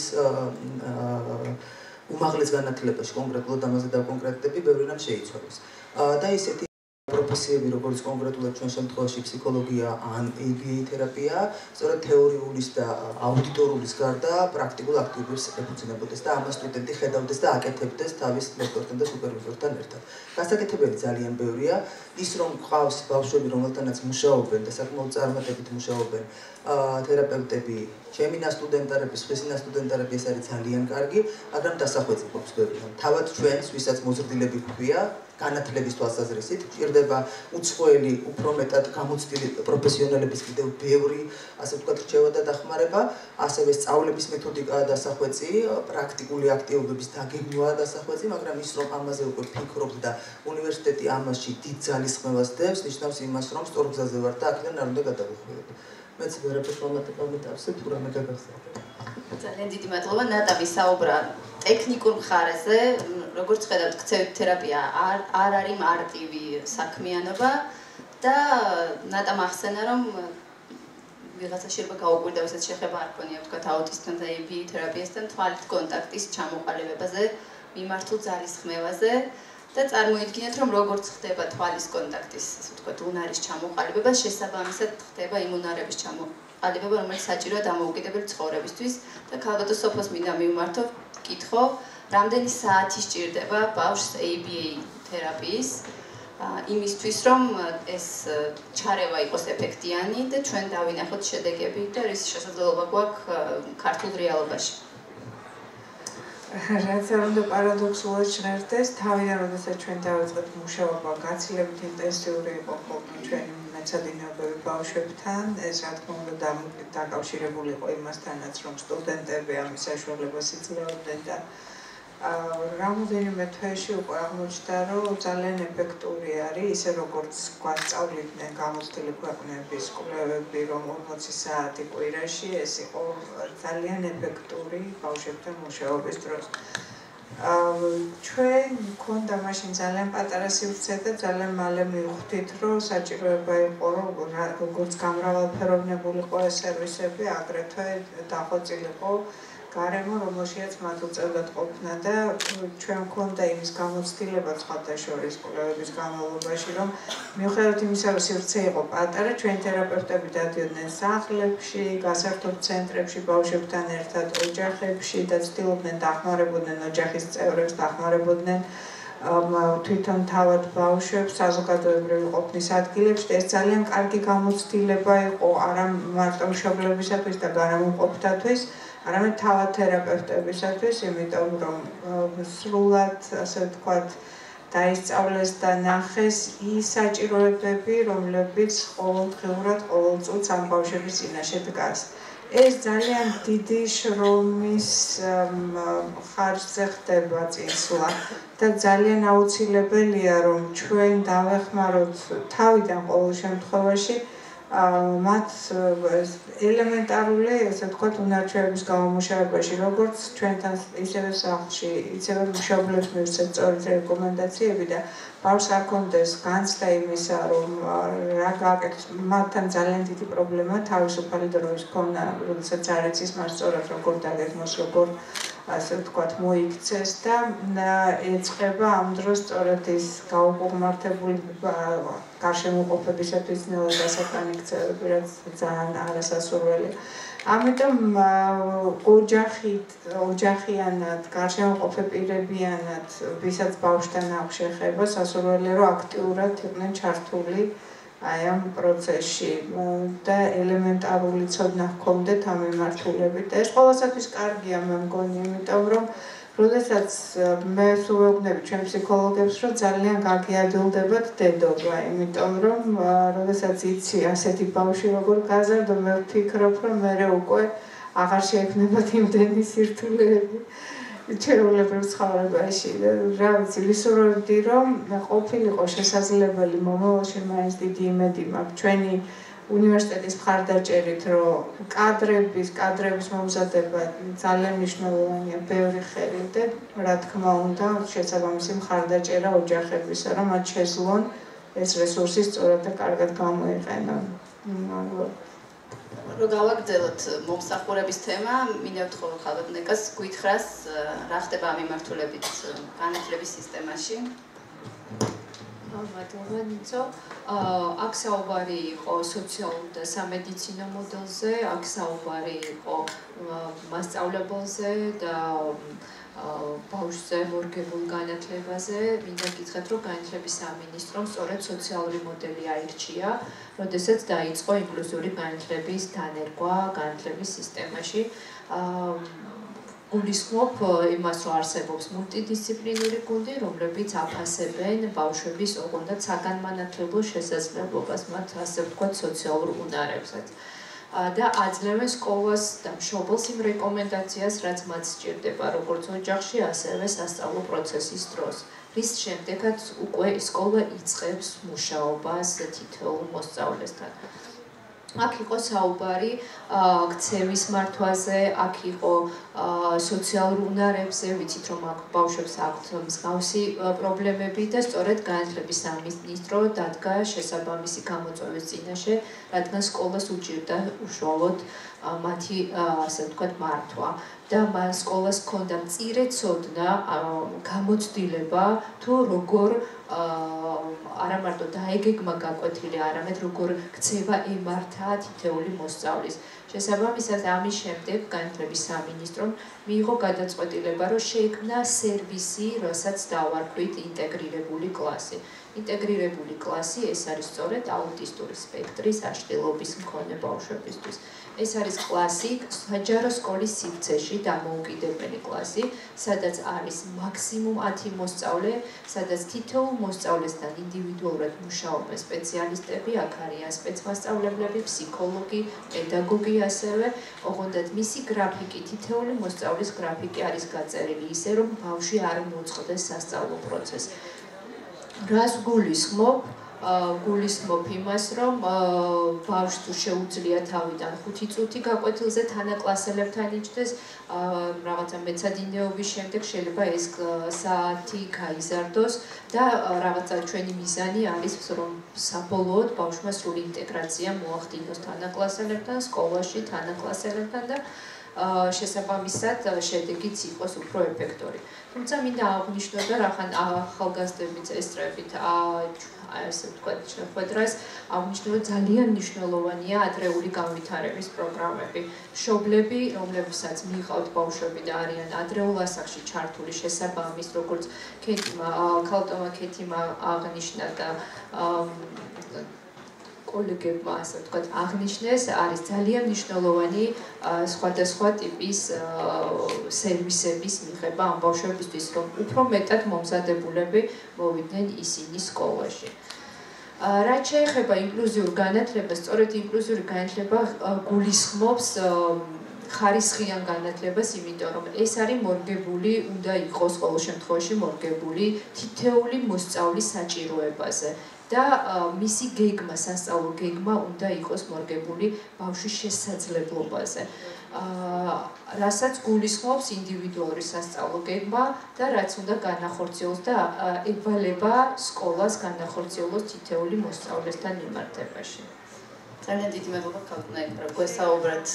S2: უმაღლეს განათლებაში კონკრეტულად ამაზე დავკონკრეტდები, ბევრი რამ შეიცვალოს. და ისეთი პროფესიები, როგორც კონკრეტულად ჩვენ შემთხვევაში ფსიქოლოგია ან A B A თერაპია, სწორედ თეორიულის და აუდიტორულის გარდა პრაქტიკულ აქტივობებს ეფუძნებოდეს და ამას სტუდენტი ხედავდეს და აკეთებდეს თავის ლექტორთან და სუპერვიზორთან ერთად. გასაკეთებელი ძალიან ბევრია, ის რომ ყავს ბავშვები, რომელთანაც მუშაობენ და საკმაოდ წარმატებით მუშაობენ თერაპევტები, ჩემი ნასტუდენტარები, სხვისი ნასტუდენტარები, ეს არის ძალიან კარგი, მაგრამ დასახვეწი გვაქვს ბევრი. თავად ჩვენს, ვისაც მოზრდილები გვქვია, განათლების თვალსაზრისით, გვჭირდება უცხოელი, უფრო მეტად გამოცდილი პროფესიონალების კიდევ ბევრი, ასე ვთქვათ, რჩევა და დახმარება, ასევე სწავლების მეთოდიკაა დასახვეწი, პრაქტიკული აქტივობების დაგეგმვაა დასახვეწი, მაგრამ ის რომ ამაზე უკვე ფიქრობთ და უნივერსიტეტი ამაში დიდ ძალისხმევას დევს, ნიშნავს იმას, რომ სწორ გზაზე ვართ და აქედან არ უნდა გადავიხვიოთ. მეც ვერაფერს მომატებ ამიტავსებ, თუ რამე გაგახსენებთ.
S1: ძალიან დიდი მადლობა. ნატა ვისაუბრა ტექნიკურ მხარეზე, როგორც ხედავთ, ქცევით თერაპია არ არ არის მარტივი საქმიანობა და ნატა მახსენა, რომ ვიღაცა შეიძლება გაუკვირდა, ვისაც შეხება არ ქონია, ვთქვათ, აუტისტთან და A B A თერაპიასთან თვალით კონტაქტის ჩამოყალიბებაზე, მიმართულ ძალისხმევაზე და წარმოიდგინეთ, რომ როგორც ხდება თვალის კონტაქტის, ასე ვთქვათ, უნარის ჩამოყალიბება, შესაბამისად ხდება იმ უნარების ჩამოყალიბება, რომელიც საჭიროა დამოუკიდებელი ცხოვრებისთვის და ქალბატონ სოფოს მინდა მივმართო, ვკითხო, რამდენი საათი სჭირდება ბავშვს A B A თერაპიის იმისთვის, რომ ეს ჩარევა იყოს ეფექტიანი და ჩვენ დავინახოთ შედეგები და რის შესაძლებლობა გვაქვს ქართულ რეალობაში.
S4: რაც არ უნდა პარადოქსულად ჩნდეს, თავიდან როდესაც ჩვენ დავიწყეთ მუშაობა, გაცილებით ინტენსიური იყო ხოლმე ჩვენი მეცადინეობები ბავშვებთან, ეს რა თქმა უნდა დაკავშირებული იყო იმასთანაც, რომ სტუდენტები ამის საშუალებას იძლეოდნენ და რამოდენიმე თვეში უკვე აღმოჩნდა, რომ ძალიან ეფექტური არის, ისე როგორც გვასწავლიდნენ გამოცდილი ქვეყნების კვლევები, რომ ორმოცი საათი კვირაში, ეს იყო ძალიან ეფექტური ბავშვებთან მუშაობის დროს. ჩვენ მქონდა მაშინ ძალიან პატარა სივრცე და ძალიან მალე მივხვდით, რომ საჭიროება იყო, რომ როგორც გამრავალფეროვნებულიყო ეს სერვისები, აგრეთვე დახვეწილიყო გარემო, რომელშიაც მათ უწევდათ ყოფნა და ჩვენ მქონდა იმის გამოცდილება სხვათა შორის კვლევების განმავლობაში, რომ მიუხედავად იმისა, რომ სივრცე იყო პატარა, ჩვენი თერაპევტები დადიოდნენ სახლებში, გასართობ ცენტრებში, ბავშვებთან ერთად ოჯახებში და ცდილობდნენ დახმარებოდნენ ოჯახის წევრებს, დახმარებოდნენ თვითონ თავად ბავშვებს საზოგადოებრივი ყოფნის ადგილებში და ეს ძალიან კარგი გამოცდილება იყო არა მარტო მშობლებისათვის და გარემოყოფთათვის, არამედ თავად თერაპევტებისათვის, იმიტომ რომ სრულად, ასე ვთქვათ, დაისწავლეს და ნახეს ის საჭიროებები, რომლებიც ყოველდღიურად ყოველ წუთს ამ ბავშვების წინაშე დგას. ეს ძალიან დიდი შრომის ხარჯზე ხდება წინსვლა და ძალიან აუცილებელია, რომ ჩვენ დავეხმაროთ თავიდან ყოველ შემთხვევაში მათ ელემენტარული, ესე ვთქვათ, უნარჩვევების გამომუშავებაში, როგორც ჩვენთან ისევე სახლში, ისევე მშობლებს მივცეთ სწორი რეკომენდაციები და ბავშვს არ ქონდეს განცდა იმისა, რომ რა გააკეთოს, მათთან ძალიან დიდი პრობლემა თავისუფალი დროის ქონა, როდესაც არ იცის მას სწორად როგორ დაგეგმოს, როგორ ასე ვთქვათ, მოიქცეს და ეწყება ამ დროს სწორედ ის გაუყურმართებული გარშემოყოფებისათვის ნელა დასაყრანი ქცევები, რაც ძალიან არასასურველია. ამიტომ ოჯახით, ოჯახიანად, გარშემოყოფებპირებიანად, ვისაც ბავშვთან აქვს შეხება, სასურველია, რომ აქტიურად იყვნენ ჩართული აი ამ პროცესში და ელემენტარული ცოდნა ჰქონდეთ ამ მიმართულებით. ეს ყოველსათვის კარგია, მე მგონი, იმიტომ რომ როდესაც მე სულ ვეუბნები ჩვენ ფსიქოლოგებს, რომ ძალიან გაგიადვილდებათ დედობა, იმიტომ რომ როდესაც იცი ასეთი ბავშვი როგორ გაზარდო, მე ვფიქრობ, რომ მე უკვე აღარ შეექმნებათ იმდენი სირთულეები ჩვეულებრივ ცხოვრებაში. რა ვიცი, ვისურვებდი, რომ ყოფილიყო შესაძლებელი მომავალში, მაინც დიდი იმედი მაქვს ჩვენი უნივერსიტეტის მხარდაჭერით, რომ კადრების, კადრების მომზადება ძალიან მნიშვნელოვანია, ბევრი ხელი და რა თქმა უნდა, შესაბამისი მხარდაჭერა ოჯახებისა, რომ მათ შეძლონ ეს რესურსი სწორად და კარგად გამოიყენონ.
S1: რომ გავაგრძელოთ მომსახურების თემა, მინდა ვთხოვო ხალხებნეკას გითხრას რა ხდება ამ მიმართულებით განათლების სისტემაში.
S8: მადლობა ნიცო. აქ საუბარი იყო სოციალურ და სამედიცინო მოდელზე, აქ საუბარი იყო მასწავლებელზე და ბავშვზე მორგებულ განათლებაზე. მინდა გითხრათ, რომ განათლების სამინისტრომ სწორედ სოციალური მოდელი აირჩია, როდესაც დაიწყო ინკლუზიური განათლების დანერგვა განათლების სისტემაში. გულისხმობ იმას, რომ არსებობს მულტიდისციპლინური გუნდი, რომლებიც აფასებენ ბავშვების ოღონდ საგანმანათლებლო შესაძლებლობას, მათ ასე ვთქვათ, სოციალურ უნარებსაც. და აძლევენ სკოლას და მშობელს იმ რეკომენდაციას, რაც მათ სჭირდება, როგორც ოჯახში, ასევე სასწავლო პროცესის დროს. რის შემდეგაც უკვე სკოლა იწყებს მუშაობას თითოეულ მოსწავლესთან. აქ იყო საუბარი ქცევის მართვაზე, აქ იყო სოციალურ უნარებზე, ვიცით რომ აქ ბავშვებს აქვთ მსგავსი პრობლემები და სწორედ განათლების სამინისტრო დადგა შესაბამისი გამოწვევის წინაშე, რადგან სკოლას უჭირდა უშუალოდ მათი ასე ვთქვათ მართვა და სკოლას ჰქონდა მწირე ცოდნა, გამოცდილება თუ როგორ არა მარტო დაეგეგმა გაკვეთილი, არამედ როგორ ქცევა ემართა თითეული მოსწავლის. შესაბამისად, ამის შემდეგ განათლების სამინისტრომ მიიღო გადაწყვეტილება, რომ შეიქმნა სერვისი, რასაც დავარქვით ინტეგრირებული კლასი. ინტეგრირებული კლასი ეს არის სწორედ აუტისტური სპექტრის აშლილობის მქონე ბავშვებისთვის. ეს არის კლასი საჯარო სკოლის სივრცეში დამოუკიდებელი კლასი, სადაც არის მაქსიმუმ ათი მოსწავლე, სადაც თითოეულ მოსწავლესთან ინდივიდუალურად მუშაობენ სპეციალისტები, აქ არიან სპეცმასწავლებლები, ფსიქოლოგი, პედაგოგი ასევე, ოღონდ მისი გრაფიკი, თითოეული მოსწავლის გრაფიკი არის გაწერილი ისე, რომ ბავშვი არ მოწყდეს სასწავლო პროცესს. რას გულისხმობ? გულისხმობ იმას, რომ ბავშვს თუ შეუძლია თავიდან ხუთი წუთი გაკვეთილზე თანაკლასელებთან იჯდეს, რაღაცა მეცადინეობის შემდეგ შეიძლება ეს საათი გაიზარდოს და რაღაცა ჩვენი მიზანი არის, რომ საბოლოოდ ბავშვმა სრული ინტეგრაცია მოახდინოს თანაკლასელებთან, სკოლაში თანაკლასელებთან და შესაბამისად შედეგიც იყოს უფრო ეფექტური. თუმცა მინდა აღვნიშნო და რახან ახალგაზრდები წესწრებით ასე ვთქვათ, შეხვედრას აღვნიშნო, რომ ძალიან მნიშვნელოვანია ადრეული განვითარების პროგრამები. მშობლები, რომლებსაც მიჰყავთ ბავშვები და არიან ადრეულ ასაკში ჩართული შესაბამის, როგორც ქეთიმა, ქალტომა ქეთიმა აღნიშნა და კოლეგებმა ასე ვთქვათ, აღნიშნეს, არის ძალიან მნიშვნელოვანი სხვადასხვა ტიპის სერვისების მიღება ამ ბავშვებისთვის, რომ უფრო მეტად მომზადებულები მოვიდნენ ისინი სკოლაში. რაც შეეხება ინკლუზიურ განათლებას, სწორედ ინკლუზიური განათლება გულისხმობს ხარისხიან განათლებას, იმიტომ რომ ეს არის მორგებული, უნდა იყოს ყოველ შემთხვევაში მორგებული თითოეული მოსწავლის საჭიროებაზე. და მისი გეგმა, სასწავლო გეგმა უნდა იყოს მორგებული ბავშვის შესაძლებლობაზე. რასაც გულისხმობს ინდივიდუალური სასწავლო გეგმა და რაც უნდა განახორციელოს და ევალება სკოლას განახორციელოს თითოეული მოსწავლესთან მიმართებაში.
S1: ძალიან დიდი მადლობა ქალტონა, რომ გვესაუბრეთ.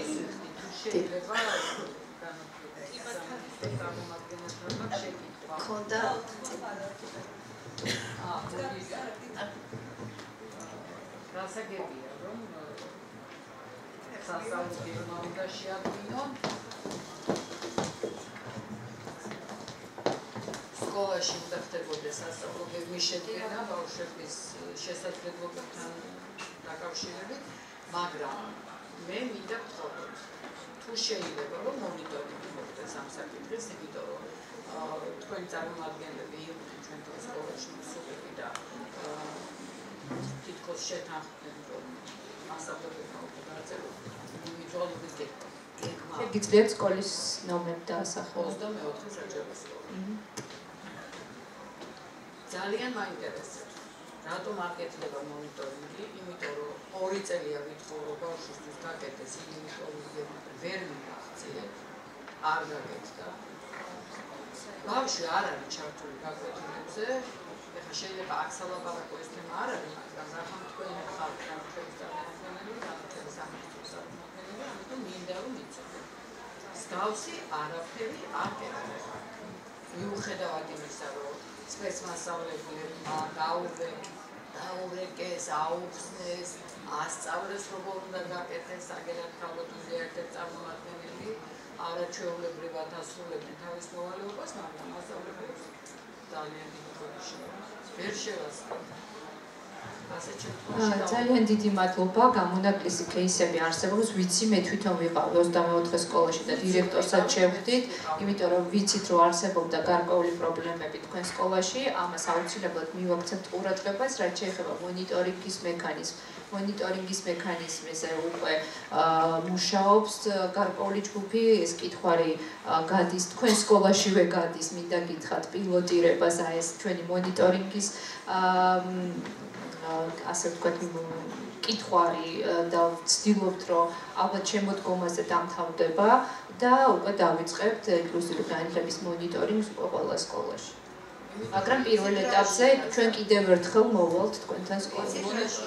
S1: ქონდა
S9: გასაგებია, რომ სასწავლო გეგმა უნდა შეადგინონ. სკოლაში უნდა ხდებოდეს სასწავლო გეგმის შედგენა ბავშვების შესაძლებლობებთან დაკავშირებით, მაგრამ მე მინდა ვთხოვოთ, თუ შეიძლება რომ მონიტორინგი მოხდეს ამ საკითხის, იმიტომ რომ თქვენი წარმომადგენლები იყვნენ ჩვენთან სკოლაში მსურველი და თითქოს შეთანხმდნენ, რომ მასწავლებელმა უკვე დააწეროს ინდივიდუალური გეგმა.
S8: შეგიძლიათ სკოლის ნომერი დაასახელოთ.
S9: ოცდამეოთხე საჯარო სკოლა. ძალიან მაინტერესებს. რატომ აკეთდება მონიტორინგი? იმიტომ რომ ორი წელია ვითხოვ, რომ ბავშვისთვის გაკეთდეს ინდივიდუალური გეგმა, ვერ მივახციეთ, არ გაკეთდა. ბავშვი არ არის ჩართული გაკვეთილებზე. ეხლა შეიძლება აქ სალაპარაკო ეს თემა არ არის, მაგრამ რახან თქვენი ხალხი და ჩვენი წარმომადგენლები და ჩვენი სამართლის წარმომადგენლები, ამიტომ მინდა რომ იცოდეთ. მსგავსი არაფერი არ აკეთდება. მიუხედავად იმისა, რომ სპეცმასწავლებლებმა დაურეკეს, აუხსნეს, ასწავლეს როგორ უნდა გაკეთდეს, აგერად ქალბატონზე ერთ-ერთი წარმომადგენელი არაჩვეულებრივად ასრულებდნენ თავის მოვალეობას, მაგრამ მასწავლებლებს ძალიან დიდი ხოჭი ვერ შევასწავლეთ.
S8: ძალიან დიდი მადლობა, გამონაკლისი кейსები არსებობს, ვიცი, მე თვითონ ვიყავ ოცდამეოთხე სკოლაში და დირექტორსაც შევხვდით, იმიტომ რომ ვიცით, რომ არსებობდა გარკვეული პრობლემები თქვენ სკოლაში, ამას აუცილებლად მივაქცევთ ყურადღებას, რაც შეეხება მონიტორინგის მექანიზმს. მონიტორინგის მექანიზმზე უკვე მუშაობს გარკვეული ჯგუფი, ეს კითხვარი გადის თქვენ სკოლაშივე გადის, მინდა გითხრათ პილოტირებას, აი ეს ჩვენი მონიტორინგის ასე ვთქვათ, კითხვარი და ვცდილობთ, რომ ალბათ შემოდგომაზე დამთავრდება და უკვე დავიწყებთ ინკლუზიური განათლების მონიტორინგს უკვე ყველა სკოლაში. მაგრამ პირველ ეტაპზე ჩვენ კიდევ ერთხელ მოვალთ თქვენთან სკოლაში.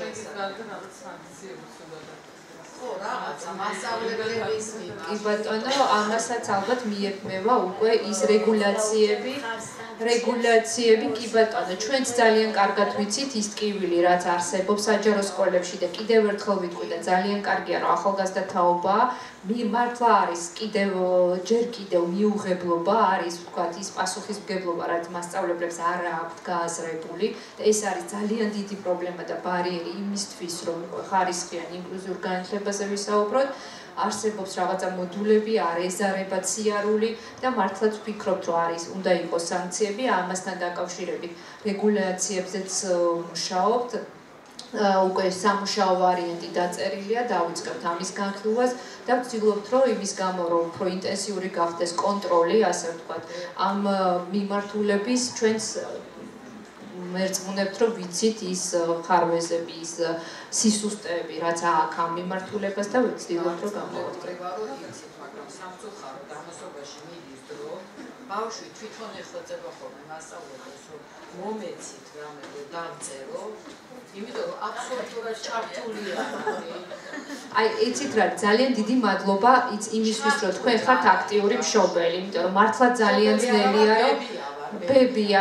S9: ხო, რაღაცა მასწავლებლების
S8: კი ბატონო, ამასაც ალბათ მიექმევა უკვე ის რეგულაციები, რეგულაციები კი ბატონო, ჩვენც ძალიან კარგად ვიცით ის ტკივილი, რაც არსებობს საჯარო სკოლებში და კიდევ ერთხელ ვიტყვი და ძალიან კარგია, რომ ახალგაზრდა თაობა მართლა არის კიდევ ჯერ კიდევ მიუღებლობა არის, ვთქვათ, ის პასუხისმგებლობა, რაც მასწავლებლებს არ აქვთ გააზრებული და ეს არის ძალიან დიდი პრობლემა და ბარიერი იმისთვის, რომ ხარისხიან ინკლუზიურ განათლებაზე ვისაუბროთ. არსებობს რაღაცა მოდულები, არ ეზარება სიარული და მართლაც ვფიქრობთ, რომ არის უნდა იყოს სანქციები ამასთან დაკავშირებით. რეგულაციებზეც მუშაობთ. უკვე სამუშაო ვარიანტი დაწერილია, დავიწყებთ ამის განხილვას და ვცდილობთ, რომ იმის გამო, რომ უფრო ინტენსიური გახდეს კონტროლი, ასე ვთქვათ, ამ მიმართულების ჩვენც მერწმუნებთ, რომ ვიცით ის ხარვეზები, ის სისუსტეები, რაც აქვს ამ მიმართულებას და ვცდილობთ, რომ გამოვაყროთ.
S9: მაგრამ სამწუხაროდ ამასობაში მიდის დრო, ბავშვი თვითონ ეხლება ხოლმე მასწავლებლებს, რომ მომეცით რამე დავწერო, იმიტომ რომ აბსოლუტურად ჩართულია.
S8: აი, იცით რა, ძალიან დიდი მადლობა იმისთვის, რომ თქვენ ხართ აქტიური მშობელი, იმიტომ რომ მართლა ძალიან ძნელია, რომ ბებია.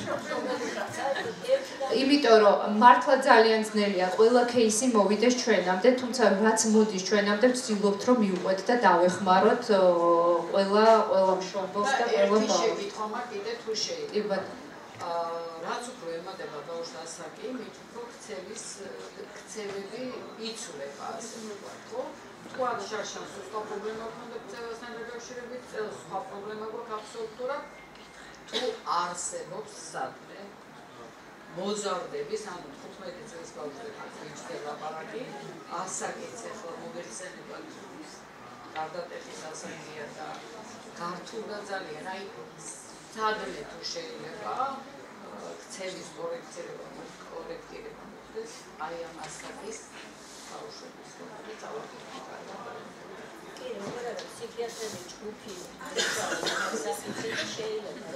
S8: იმიტომ რომ მართლა ძალიან ძნელია, ყველა кейსი მოვიდეს ჩვენამდე, თუმცა რაც მოდის ჩვენამდე, ვცდილობთ, რომ მივყვეთ და დავეხმაროთ ყველა ყველა მშობელს და ყველა
S9: ბავშვს.
S8: ბავშვს.
S9: შეკითხვა კიდე თუ შეიძლება. რაც უფრო ემატება ბავშვს ასაკი, მით უფრო ქცევის ქცევები იცვლება, ასე ვთქვათ, ხო? თქვათ შარშანს სხვა პრობლემა ქონდა ქცევასთან დაკავშირებით, წელს სხვა პრობლემა გვაქვს აბსოლუტურად. თუ არსებობს სადმე მოზარდების, ანუ თხუთმეტი წლის ბავშვებთან ვიჩნდება ლაპარაკი, ასაკიც ახლა მოგეხსენებათ გარდატეხის ასაკია და გართულდა ძალიან, აი სადმე თუ შეიძლება ქცევის კორექტირება კორექტირება მოხდეს, აი ამ ასაკის ბავშვების რომელიც ავადმყოფია.
S5: კი, როგორ არის ფსიქიატრების ჯგუფი არის სასწავლო შეიძლება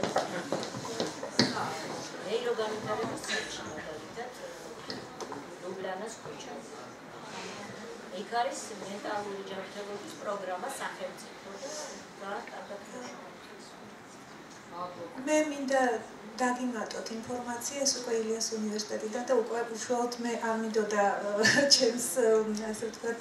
S5: რეილო განვითარების ცენტრში მაგალითად ლუბლიანას ქუჩაზე. იქ არის მენტალური ჯანმრთელობის პროგრამა სახელმწიფო და კარგად მუშაობს.
S4: მე მინდა დაგიმატოთ ინფორმაცია, ეს უკვე ილიას უნივერსიტეტიდან და უკვე უშუალოდ მე არ მინდოდა ჩემს ასე ვთქვათ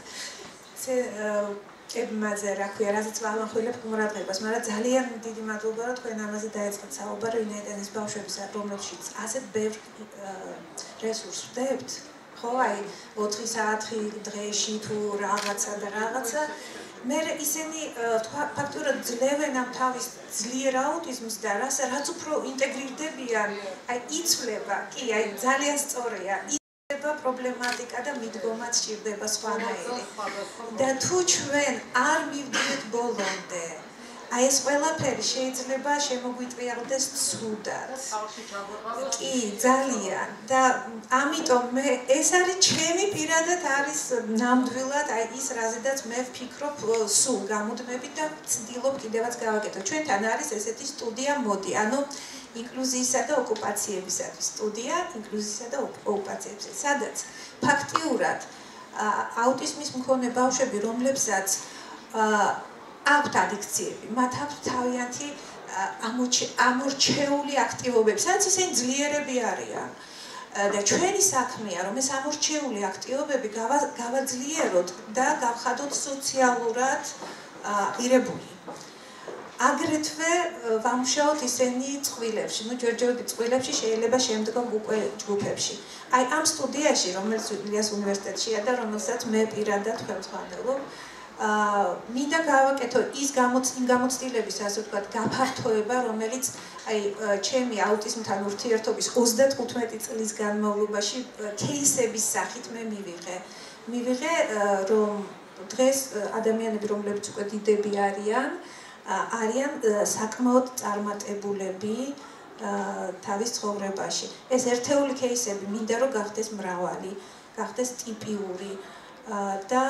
S4: ებმაზე რა ქვია, რაზეც ვამახვილებ ყურადღებას, მაგრამ ძალიან დიდი მადლობა, რომ თქვენ ამაზე დაეწყეთ საუბარი, ვინაიდან ის ბავშვების რომლებშიც ასეთ ბევრ რესურსს ვდებთ, ხო, აი ოთხი საათი დღეში თუ რაღაცა და რაღაცა, მე ისინი ფაქტურად ძლევენ ამ თავის ძლიერ აუტიზმს და რაც უფრო ინტეგრირდებიან, აი იცვლება, კი, აი ძალიან სწორია. პრობლემატიკა და მიდგომაც სჭირდება სხვანაირი. და თუ ჩვენ არ მივდივართ ბოლომდე, აი ეს ყველაფერი შეიძლება შემოგვიტრიალდეს ცუდად. კი, ძალიან. და ამიტომ მე ეს არის ჩემი პირადად არის ნამდვილად აი ის რაზედაც მე ვფიქრობ სულ გამუდმებით და ვცდილობ კიდევაც გავაკეთო. ჩვენთან არის ესეთი სტუდია მოდი, ანუ ინკლუზიისა და ოკუპაციებისათვის სტუდია, ინკლუზიისა და ოკუპაციებისათვის, სადაც ფაქტიურად აუტიზმის მქონე ბავშვები, რომლებსაც აქვთ ადიქციები, მათ აქვთ თავიანთი ამორჩეული აქტივობები, სადაც ისინი ძლიერები არიან. და ჩვენი საქმეა, რომ ეს ამორჩეული აქტივობები გავაძლიეროთ და გავხადოთ სოციალურად ღირებული. აგრეთვე ვამუშაოთ ისინი წყვილებში, ну ჯერჯერობით წყვილებში შეიძლება შემდგომ უკვე ჯგუფებში. აი ამ სტუდიაში, რომელიც ილიას უნივერსიტეტშია და რომელსაც მე პირადად ხელმძღვანელობ, აა მინდა გავაკეთო ის გამოცდილების, ასე ვთქვათ, გაფართოება, რომელიც აი ჩემი აუტიზმთან ურთიერთობის ოცდათხუთმეტი წლის განმავლობაში кейსების სახით მე მივიღე. მივიღე, რომ დღეს ადამიანები, რომლებიც უკვე დიდები არიან, არიან საკმაოდ წარმატებულები თავის ცხოვრებაში. ეს ერთეული кейსები მინდა რომ გახდეს მრავალი, გახდეს ტიპიური და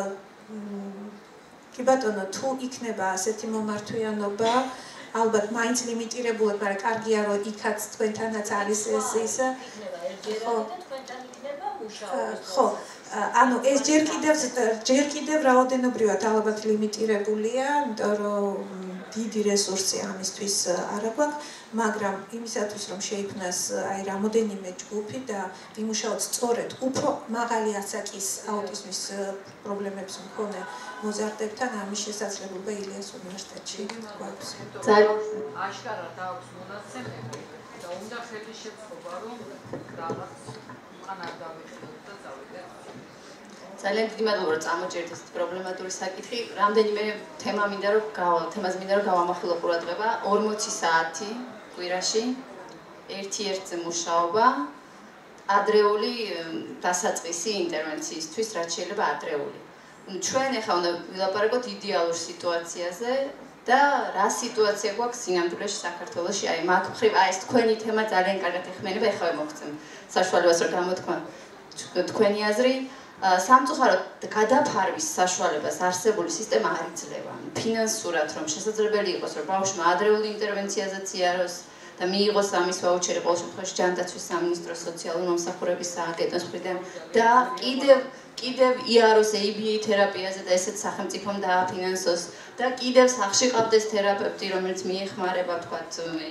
S4: კი ბატონო, თუ იქნება ასეთი მომართვიანობა, ალბათ მაინც ლიმიტირებულად, მაგრამ კარგია რომ იქაც თქვენთანაც არის ეს ის.
S5: იქნება ერთჯერადი და თქვენთან იქნება მუშაობა.
S4: ხო, ანუ ეს ჯერ კიდევ ჯერ კიდევ რაოდენობრივად ალბათ ლიმიტირებულია, იმიტომ რომ დიდი რესურსი ამისთვის არ აქვს, მაგრამ იმისათვის რომ შეიქმნას აი რამოდენიმე ჯგუფი და იმუშაოთ სწორედ უფრო მაღალი ასაკის აუტიზმის პრობლემებს მქონე მოზარდებთან ამის შესაძლებლობა ილიას უნივერსიტეტში გვაქვს.
S9: აშკარად აქვს მონაცემები და უნდა ხელის შეწყობა რომ რაღაც უკან არ დავიხილოთ და წავიდეთ.
S1: ძალიან დიდი მადლობა რომ წამოჭერთ ეს პრობლემატური საკითხი. რამდენიმე თემა მინდა რომ თემას მინდა რომ გავამახვილო ყურადღება. ორმოცი საათი კვირაში, ერთი ერთზე მუშაობა, ადრეული დასაწყისი ინტერვენციისთვის, რაც შეიძლება ადრეული. ჩვენ ახლა უნდა ვილაპარაკოთ იდეალურ სიტუაციაზე და რა სიტუაცია გვაქვს სინამდვილეში საქართველოში. აი მაგ მხრივ აი ეს თქვენი თემა ძალიან კარგად ეხმიანება, ეხლა მოგცემ საშუალებას რომ გამოთქვა თქვენი აზრი. სამწუხაროდ გადაფარვის საშუალებას არსებული სისტემა არ იძლევა. ფინანსურად რომ შესაძლებელი იყოს რომ ბავშვმა ადრეული ინტერვენციაზეც იაროს და მიიღოს ამის ვაუჩერი ყოველ შემთხვევაში ჯანდაცვის სამინისტროს სოციალური მომსახურების სააგენტოს მხრიდან და კიდევ კიდევ იაროს ეი ბი ეი თერაპიაზე და ესეც სახელმწიფომ დააფინანსოს და კიდევ სახში ყავდეს თერაპევტი რომელიც მიეხმარება თქვათ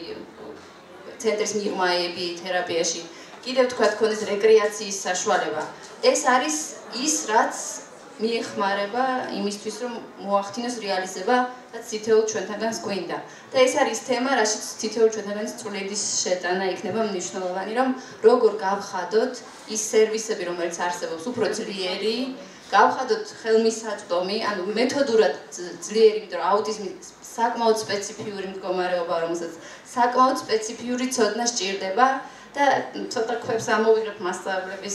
S1: ცენტრის მიღმა ეი ბი ეი თერაპიაში კიდევ თქვათ ქონდეს რეკრეაციის საშუალება. ეს არის ის რაც მიეხმარება იმისთვის რომ მოახდინოს რეალიზება რაც თითოეულ ჩვენთანგანს გვინდა. და ეს არის თემა, რაშიც თითოეულ ჩვენთანგანის წვლედის შეტანა იქნება მნიშვნელოვანი, რომ როგორ გავხადოთ ის სერვისები, რომელიც არსებობს, უფრო ძლიერი, გავხადოთ ხელმისაწვდომი, ანუ მეთოდურად ძლიერი, იმიტომ რომ აუტიზმი საკმაოდ სპეციფიური მდგომარეობა, რომელსაც საკმაოდ სპეციფიური ცოდნა სჭირდება და ცოტა ქვებს ამოვიღებ მასწავლებლების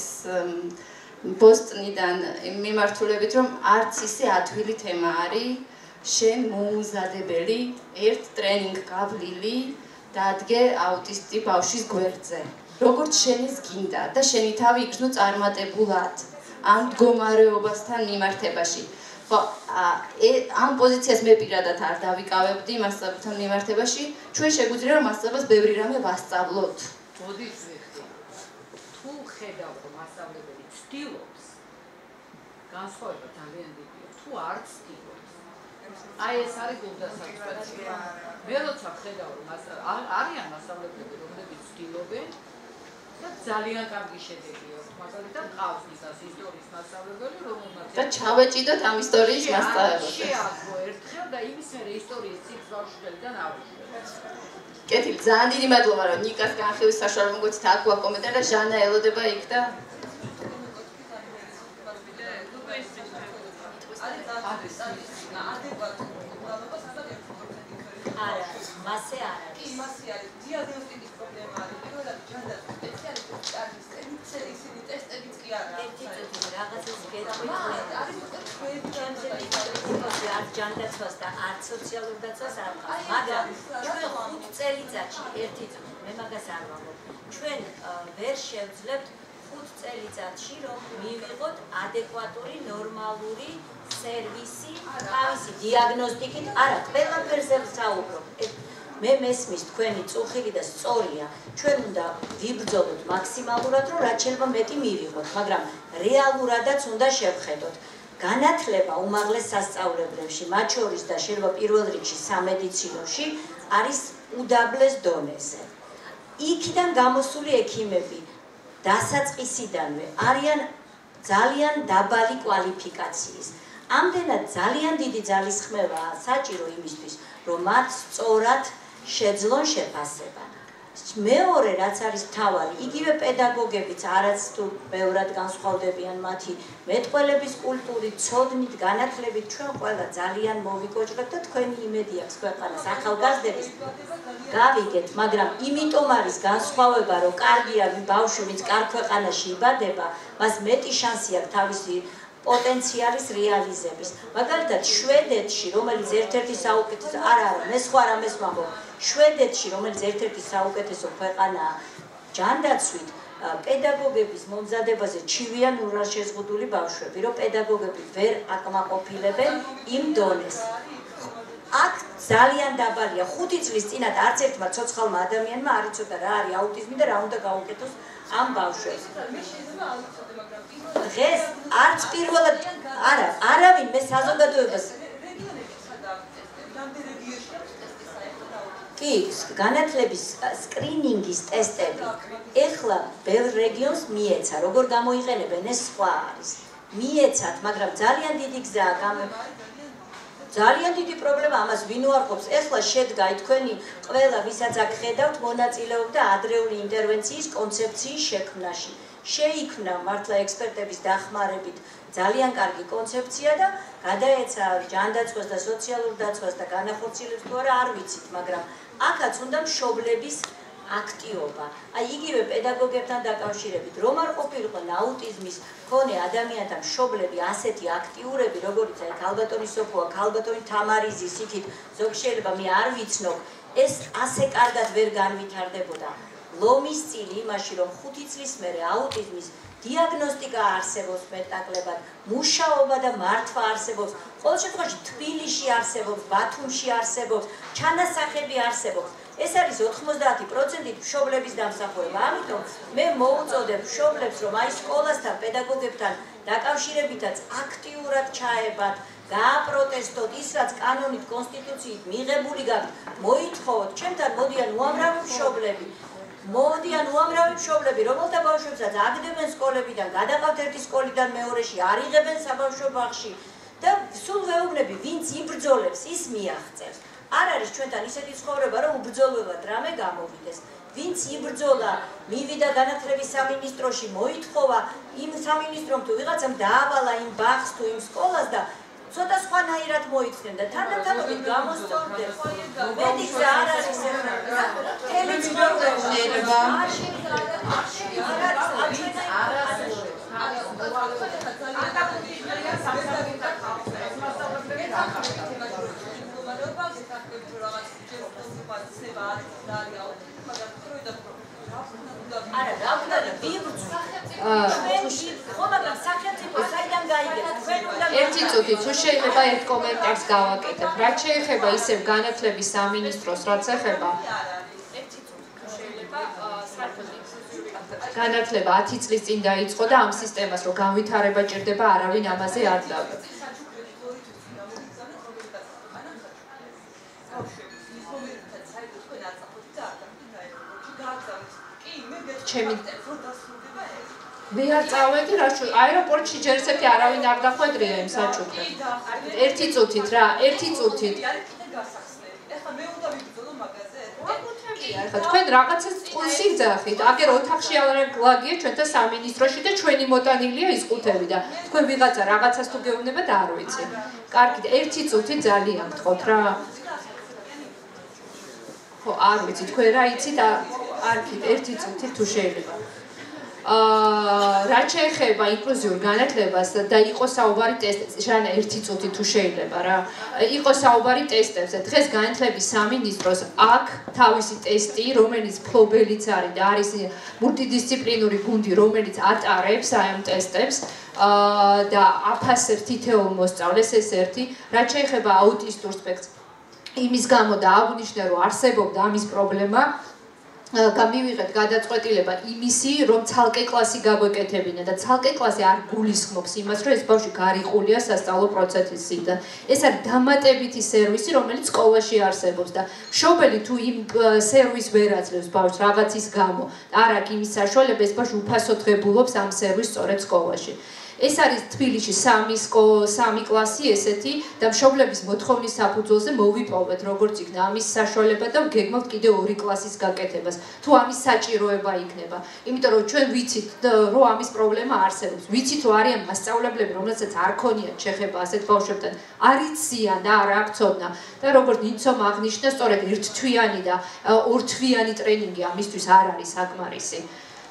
S1: ბოსტნიდან მიმართულებით, რომ არც ისე ადვილი თემა არის, შენ მოუმზადებელი ერთ ტრენინგ გავლილი დადგე აუტისტი ბავშვის გვერდზე. როგორც შენ ეს გინდა და შენი თავი იქნო წარმატებულად ამ მდგომარეობასთან მიმართებაში. ხო, ამ პოზიციას მე პირადად არ დავიკავებდი მასწავლებელთან მიმართებაში, ჩვენ შეგვიძლია რომ მასწავლებას ბევრი რამე ვასწავლოთ.
S9: მოდით ვიხდი. თუ ხედავ რომ მასწავლებელი ცდილობს, განსხვავება ძალიან დიდია. თუ არ ცდილობს, აი ეს არის გულდასაწყვეტი. მე როცა ხედავ რომ არიან მასწავლებლები, რომლებიც ცდილობენ და ძალიან კარგი შედეგი აქვს. მაგალითად, ყავს ისას ისტორიის მასწავლებელი, რომელმაც
S1: და ჩავეჭიდოთ ამ ისტორიის მასწავლებელს.
S9: შეაძლო ერთხელ და იმის მერე ისტორიის ციკლს ბავშვებიდან ავუშვებს.
S1: კეთილი, ძალიან დიდი მადლობა რომ ნიკას განხილვის საშუალება მოგეცით აქ ვაკომენტარ და ჟანა ელოდება იქ და
S5: არა, მასე არ არის.
S10: მასე არის. დიაგნოსტიკის პრობლემა არის. პირველად ჯანდაცვის სპეციალისტების კარგის წელი ისინი ტესტებიც კი არ არის.
S5: ერთი წუთი რაღაცას გეტყვით.
S10: არის უწევრი
S5: ჩვენი არ ჯანდაცვას და არ სოციალურ დაცვას არ ყავს. მაგრამ ჩვენ ხუთ წელიწადში ერთი წუთი მე მაგას არ ვამბობ. ჩვენ ვერ შევძლებთ ხუთ წელიწადში რომ მივიღოთ ადეკვატური ნორმალური სერვისი, თავისი დიაგნოსტიკით, არა, ყველაფერზე ვსაუბრობ. მე მესმის თქვენი წუხილი და სწორია. ჩვენ უნდა ვიბრძოლოთ მაქსიმალურად, რომ რაც შეიძლება მეტი მივიღოთ, მაგრამ რეალურადაც უნდა შევხედოთ. განათლება უმაღლეს სასწავლებლებში, მათ შორის და შეიძლება პირველ რიგში სამედიცინოში არის უდაბლეს დონეზე. იქიდან გამოსული ექიმები დასაწყისიდანვე არიან ძალიან დაბალი კვალიფიკაციის. ამდენად ძალიან დიდი ძალისხმევაა საჭირო იმისთვის, რომ მათ სწორად შეძლონ შეფასება. მეორე რაც არის მთავარი, იგივე პედაგოგებიც არაც თუ ბევრად განსხვავდებიან მათი მეტყველების კულტურით, ცოდნით, განათლებით, ჩვენ ყველა ძალიან მოვიკოჭრებთ და თქვენი იმედი აქვს ქვეყანას ახალგაზრდების გავიგეთ, მაგრამ იმიტომ არის განსხვავება, რომ კარგია ბავშვი, ვინც კარგ ქვეყანაში იბადება, მას მეტი შანსი აქვს თავისი პოტენციალის რეალიზების. მაგალითად, შვედეთში, რომელიც ერთ-ერთი საუკეთესო, არა, არა, მე სხვა რამეს ვამბობ, შვედეთში, რომელიც ერთ-ერთი საუკეთესო ქვეყანაა ჯანდაცვით, პედაგოგების მომზადებაზე ჩივიან ურანშეზღუდული ბავშვები, რომ პედაგოგები ვერ აკმაყოფილებენ იმ დონეს. აქ ძალიან დაბალია. ხუთი წლის წინათ არც ერთმა ცოცხალმა ადამიანმა არ იცოდა რა არის აუტიზმი და რა უნდა გაუკეთოს ამ ბავშვებს. დღეს არც პირველად არა, არავინ მე საზოგადოებას კი, განათლების სკრინინგის ტესტები ეხლა ბევრ რეგიონს მიეცა, როგორ გამოიყენებენ ეს სხვა არის. მიეცათ, მაგრამ ძალიან დიდი გზაა. ძალიან დიდი პრობლემა ამას ვინ უარყოფს. ეხლა შედგა თქვენი ყველა ვისაც აქ ხედავთ მონაწილეობდა ადრეული ინტერვენციის კონცეფციის შექმნაში. შეიქმნა მართლა ექსპერტების დახმარებით ძალიან კარგი კონცეფცია და გადაეცა ჯანდაცვას და სოციალურ დაცვას და განახორციელებს თუ არა არ ვიცით, მაგრამ აქაც უნდა მშობლების აქტიობა. აი იგივე პედაგოგებთან დაკავშირებით, რომ არ ყოფილიყო აუტიზმის მქონე ადამიანთა მშობლები ასეთი აქტიურები, როგორიც აი ქალბატონი სოფოა, ქალბატონი თამარიზის იქით, ზოგ შეიძლება მე არ ვიცნობ, ეს ასე კარგად ვერ განვითარდებოდა. ლომის წილი იმაში, რომ ხუთი წლის მერე აუტიზმის დიაგნოსტიკა არსებობს მეტნაკლებად, მუშაობა და მართვა არსებობს, ყოველ შემთხვევაში თბილისში არსებობს, ბათუმში არსებობს, ჩანასახები არსებობს. ეს არის ოთხმოცდაათი პროცენტი მშობლების დამსახურება. ამიტომ მე მოუწოდებ მშობლებს, რომ აი სკოლასთან, პედაგოგებთან დაკავშირებითაც აქტიურად ჩაებათ, გააპროტესტოთ ის, რაც კანონით, კონსტიტუციით მიღებული გაქვთ, მოითხოვოთ, ჩემთან მოდიან უამრავი მშობლები. მოდიან უამრავი მშობლები, რომელთა ბავშვებსაც აგდებენ სკოლებიდან, გადაყავთ ერთი სკოლიდან მეორეში, არ იღებენ საბავშვო ბაღში და სულ ვეუბნები, ვინც იბრძოლებს, ის მიაღწევს. არ არის ჩვენთან ისეთი ცხოვრება, რომ უბრძოლველად რამე გამოვიდეს. ვინც იბრძოლა, მივიდა განათლების სამინისტროში, მოითხოვა იმ სამინისტრომ თუ ვიღაცამ დაავალა იმ ბაღს თუ იმ სკოლას და ცოტა სხვანაირად მოიქცნენ და თანდათანობით გამოსწორდეს. მეტი გზა არ არის ეხლა. თელი ცხოვრება შეიძლება. არ შეიძლება. არ არის. არ არის. არა, რა უნდა ვიბრძვით. ჩვენში ხო, მაგრამ სახელმწიფო საიდან გაიგებს? ჩვენ უნდა
S8: ერთი წუთი თუ შეიძლება ერთ კომენტარს გავაკეთებ. რაც შეეხება ისევ განათლების სამინისტროს, რაც ეხება ერთი წუთი თუ შეიძლება განათლება ათი წლის წინ დაიწყო და ამ სისტემას რო განვითარება ჭირდება, არავინ ამაზე არ დავდა. ჩემი მე არ წავედი რა შუ აეროპორტში ჯერ ესეთი არავინ არ დახვედრია იმ საჭუქრებს. ერთი წუთით რა, ერთი წუთით.
S10: ეხლა მე უნდა ვიბრძოლო მაგაზე.
S8: ეხლა თქვენ რაღაცას წყვილს იგძახით. აგერ ოთახში არ გლაგია ჩვენთან სამინისტროში და ჩვენი მოტანილია ის ყუთები და თქვენ ვიღაცა რაღაცას თუ გეუბნებათ არ ვიცი. კარგი, ერთი წუთი ძალიან გთხოვთ რა. ხო, არ ვიცი, თქვენ რა იცით? არქით ერთი წუთი თუ შეიძლება. აა რაც შეეხება ინკლუზიურ განათლებას და იყო საუბარი ტესტებზე, ჟანა ერთი წუთი თუ შეიძლება რა. იყო საუბარი ტესტებზე. დღეს განათლების სამინისტროს აქ თავისი ტესტი, რომელიც ფლობელიც არის და არის მულტიდისციპლინური გუნდი, რომელიც ატარებს აი ამ ტესტებს. აა და აფასებს თითოეულ მოსწავლეს ეს ერთი. რაც შეეხება აუტისტურ სპექტრს, იმის გამო და აღნიშნე რომ არსებობდა ამის პრობლემა. გამივიღეთ გადაწყვეტილება იმისი, რომ ცალკე კლასი გაგვეკეთებინა და ცალკე კლასი არ გულისხმობს იმას, რომ ეს ბავშვი გარიყულია სასწავლო პროცესისიდან. ეს არის დამატებითი სერვისი, რომელიც სკოლაში არსებობს და მშობელი თუ იმ სერვისს ვერ აძლევს ბავშვს რაღაცის გამო, არ აქვს იმის საშუალება, ეს ბავშვი უფასოდ ღებულობს ამ სერვისს სწორედ სკოლაში. ეს არის თბილისში სამი სამი კლასი ესეთი და მშობლების მოთხოვნის საფუძველზე მოვიპოვეთ როგორც იქნა ამის საშუალება და გეგმავთ კიდევ ორი კლასის გაკეთებას თუ ამის საჭიროება იქნება. იმიტომ რომ ჩვენ ვიცით რომ ამის პრობლემა არსებობს. ვიცით რომ არიან მასწავლებლები რომელსაც არ ქონიათ შეხება ასეთ ბავშვებთან. არ იციან და არ აქვს ცოდნა და როგორც ნიცომ აღნიშნა სწორედ ერთთვიანი და ორთვიანი ტრენინგი ამისთვის არ არის საკმარისი.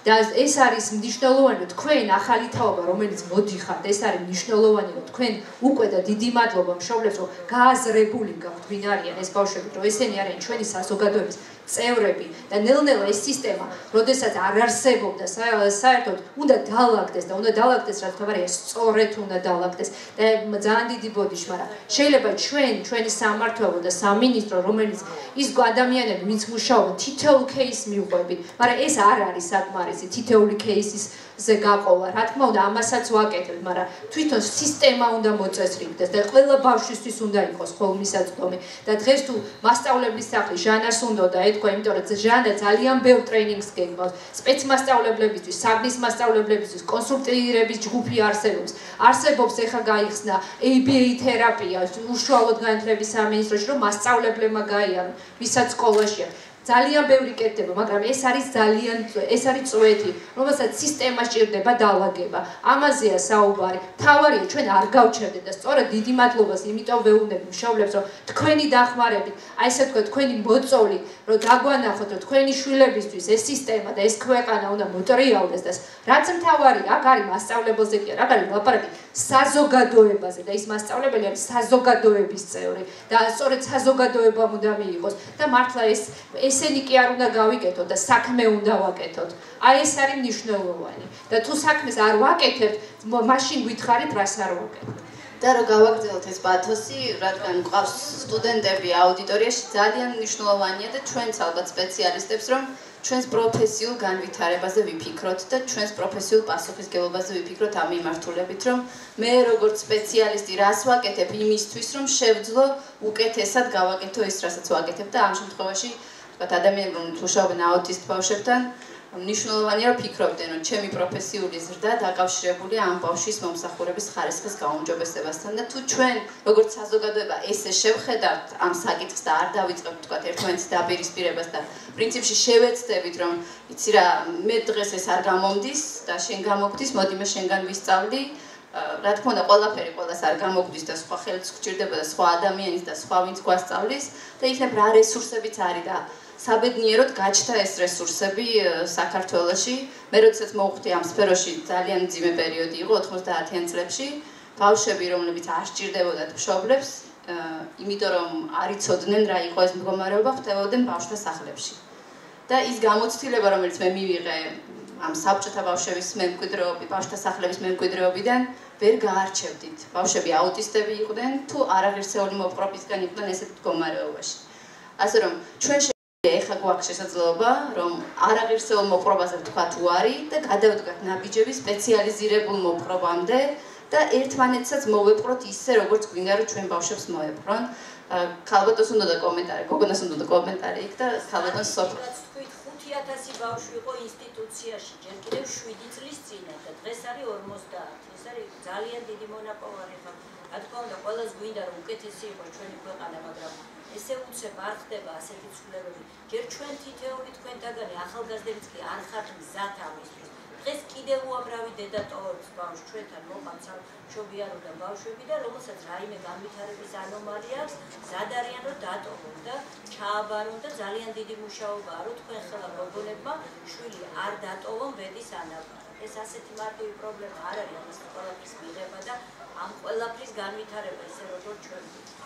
S8: და ეს არის მნიშვნელოვანი, რომ თქვენ ახალი თაობა, რომელიც მოდიხართ, ეს არის მნიშვნელოვანი, რომ თქვენ უკვე და დიდი მადლობა მშობლებს, რომ გააზრებული გაქვთ, ვინ არიან ეს ბავშვები, რომ ესენი არიან ჩვენი საზოგადოების წევრები და ნელ-ნელა ეს სისტემა, როდესაც არ არსებობდა, საერთოდ უნდა დაალაგდეს და უნდა დაალაგდეს, რა თქმა უნდა, სწორედ უნდა დაალაგდეს და ძალიან დიდი ბოდიში, მაგრამ შეიძლება ჩვენ, ჩვენი სამმართველო და სამინისტრო, რომელიც ის ადამიანები, ვინც მუშაობენ თითოეულ кейსს მიუყვებით, მაგრამ ეს არ არის საკმარისი თითოეული кейსის ზე გაყოლა, რა თქმა უნდა, ამასაც ვაკეთებ, მაგრამ თვითონ სისტემა უნდა მოწესრიგდეს და ყველა ბავშვისთვის უნდა იყოს ხოლმისაწვდომი და დღეს თუ მასწავლებლის სახლი ჟანარს უნდა და ეთქვა, იმიტომ რომ ჟანა ძალიან ბევრ ტრეინინგს გეგმავს, სპეცმასწავლებლებისთვის, საგნის მასწავლებლებისთვის, კონსულტირების ჯგუფი არსებობს. არსებობს ეხა გაიხსნა A B A თერაპია, უშუალოდ განათლების სამინისტროში, რომ მასწავლებლებმა გაიარონ, ვისაც სკოლაშია. ძალიან ბევრი კეთდება, მაგრამ ეს არის ძალიან ეს არის წვეთი, რომელსაც სისტემა სჭირდება დაალაგება. ამაზეა საუბარი. თავარია ჩვენ არ გავჩერდეთ და სწორედ დიდი მადლობას იმიტომ ვეუბნები მშობლებს, რომ თქვენი დახმარებით, აი ესე თქვა, თქვენი მოწოლი, რომ დაგვანახოთ, რომ თქვენი შვილებისთვის ეს სისტემა და ეს ქვეყანა უნდა მოტრიალდეს და რაც მთავარია, აქ არის მასწავლებელზე კი არა, აქ არის ლაპარაკი საზოგადოებაზე და ის მასწავლებელი არის საზოგადოების წევრი და სწორედ საზოგადოებამ უნდა მიიღოს და მართლა ეს ესენი კი არ უნდა გავიკეთოთ და საქმე უნდა ვაკეთოთ. აი ეს არის მნიშვნელოვანი და თუ საქმეს არ ვაკეთებთ, მაშინ გითხარით რას არ ვაკეთებთ.
S1: და რომ გავაგრძელოთ ეს პათოსი, რადგან მყავს სტუდენტები აუდიტორიაში, ძალიან მნიშვნელოვანია და ჩვენც ალბათ სპეციალისტებს, რომ ჩვენს პროფესიულ განვითარებაზე ვიფიქროთ და ჩვენს პროფესიულ პასუხისმგებლობაზე ვიფიქროთ ამ მიმართულებით, რომ მე როგორც სპეციალისტი რას ვაკეთებ იმისთვის, რომ შევძლო უკეთესად გავაკეთო ის, რასაც ვაკეთებ და ამ შემთხვევაში ვთქვათ, ადამიანები, რომლებიც მუშაობენ აუტისტ ბავშვებთან, მნიშვნელოვანია, რომ ფიქრობდნენ, რომ ჩემი პროფესიული ზრდა დაკავშირებულია ამ ბავშვის მომსახურების ხარისხის გაუმჯობესებასთან და თუ ჩვენ, როგორც საზოგადოება, ესე შევხედავთ ამ საკითხს და არ დავიწყებთ, ვთქვათ, ერთმანეთის დაპირისპირებას და პრინციპში შევეცდებით, რომ იცი რა, მე დღეს ეს არ გამომდის და შენ გამოგდის, მოდი მე შენგან ვისწავლი. რა თქმა უნდა, ყველაფერი ყველას არ გამოგდის და სხვა ხელიც გვჭირდება და სხვა ადამიანის და სხვა ვინც გვასწავლის და იქნებ რა რესურსებიც არის და საბედნიეროდ გაჩნდა ეს რესურსები საქართველოში. მე როდესაც მოვხვდი ამ სფეროში ძალიან მძიმე პერიოდი იყო ოთხმოცდაათიან წლებში. ბავშვები, რომლებიც არ სჭირდებოდათ მშობლებს, იმიტომ რომ არ იცოდნენ რა იყო ეს მდგომარეობა, ხვდებოდნენ ბავშვთა სახლებში. და ის გამოცდილება, რომელიც მე მივიღე ამ საბჭოთა ბავშვების მემკვიდრეობის, ბავშვთა სახლების მემკვიდრეობიდან, ვერ გაარჩევდით. ბავშვები აუტისტები იყვნენ, თუ არაღირსეული მოპყრობისგან იყვნენ ესეთ მდგომარეობაში. ასე რომ ჩვენ ეხლა გვაქვს შესაძლებლობა, რომ არაღირსეულ მოპყრობაზე ვთქვათ უარი და გადავდგათ ნაბიჯები სპეციალიზირებულ მოპყრობამდე და ერთმანეთსაც მოვეპყროთ ისე, როგორც გვინდა, რომ ჩვენ ბავშვებს მოეპყრონ. ქალბატონს უნდა და კომენტარი, გოგონას უნდა და კომენტარი იქ და ქალბატონს სოფლად.
S5: ხუთი ათასი ბავშვი იყო ინსტიტუციაში, ჯერ კიდევ შვიდი წლის წინ და დღეს არის ორმოცდაათი. ეს არის ძალიან დიდი მონაპოვარი ხა. რა თქმა უნდა, ყველას გვინდა რომ უკეთესი იყოს ჩვენი ქვეყანა, მაგრამ ესე უცებ არ ხდება ასეთი ცვლილებები. ჯერ ჩვენ თითოეული თქვენთაგანი ახალგაზრდებიც კი არ ხართ მზად ამისთვის. დღეს კიდევ უამრავი დედა ტოვებს ბავშვს ჩვენთან მოყავთ მშობიაროდან ბავშვები და რომელსაც რაიმე განვითარების ანომალია აქვს, მზად არიან რომ დატოვონ და ჩააბარონ და ძალიან დიდი მუშაობაა, რომ თქვენ ხელა გოგონებმა შვილი არ დატოვონ ბედის ანაბარი. ეს ასეთი მარტივი პრობლემა არ არის, ამას ყველაფრის მიღება და ამ ყველაფრის განვითარება ისე როგორც ჩვენ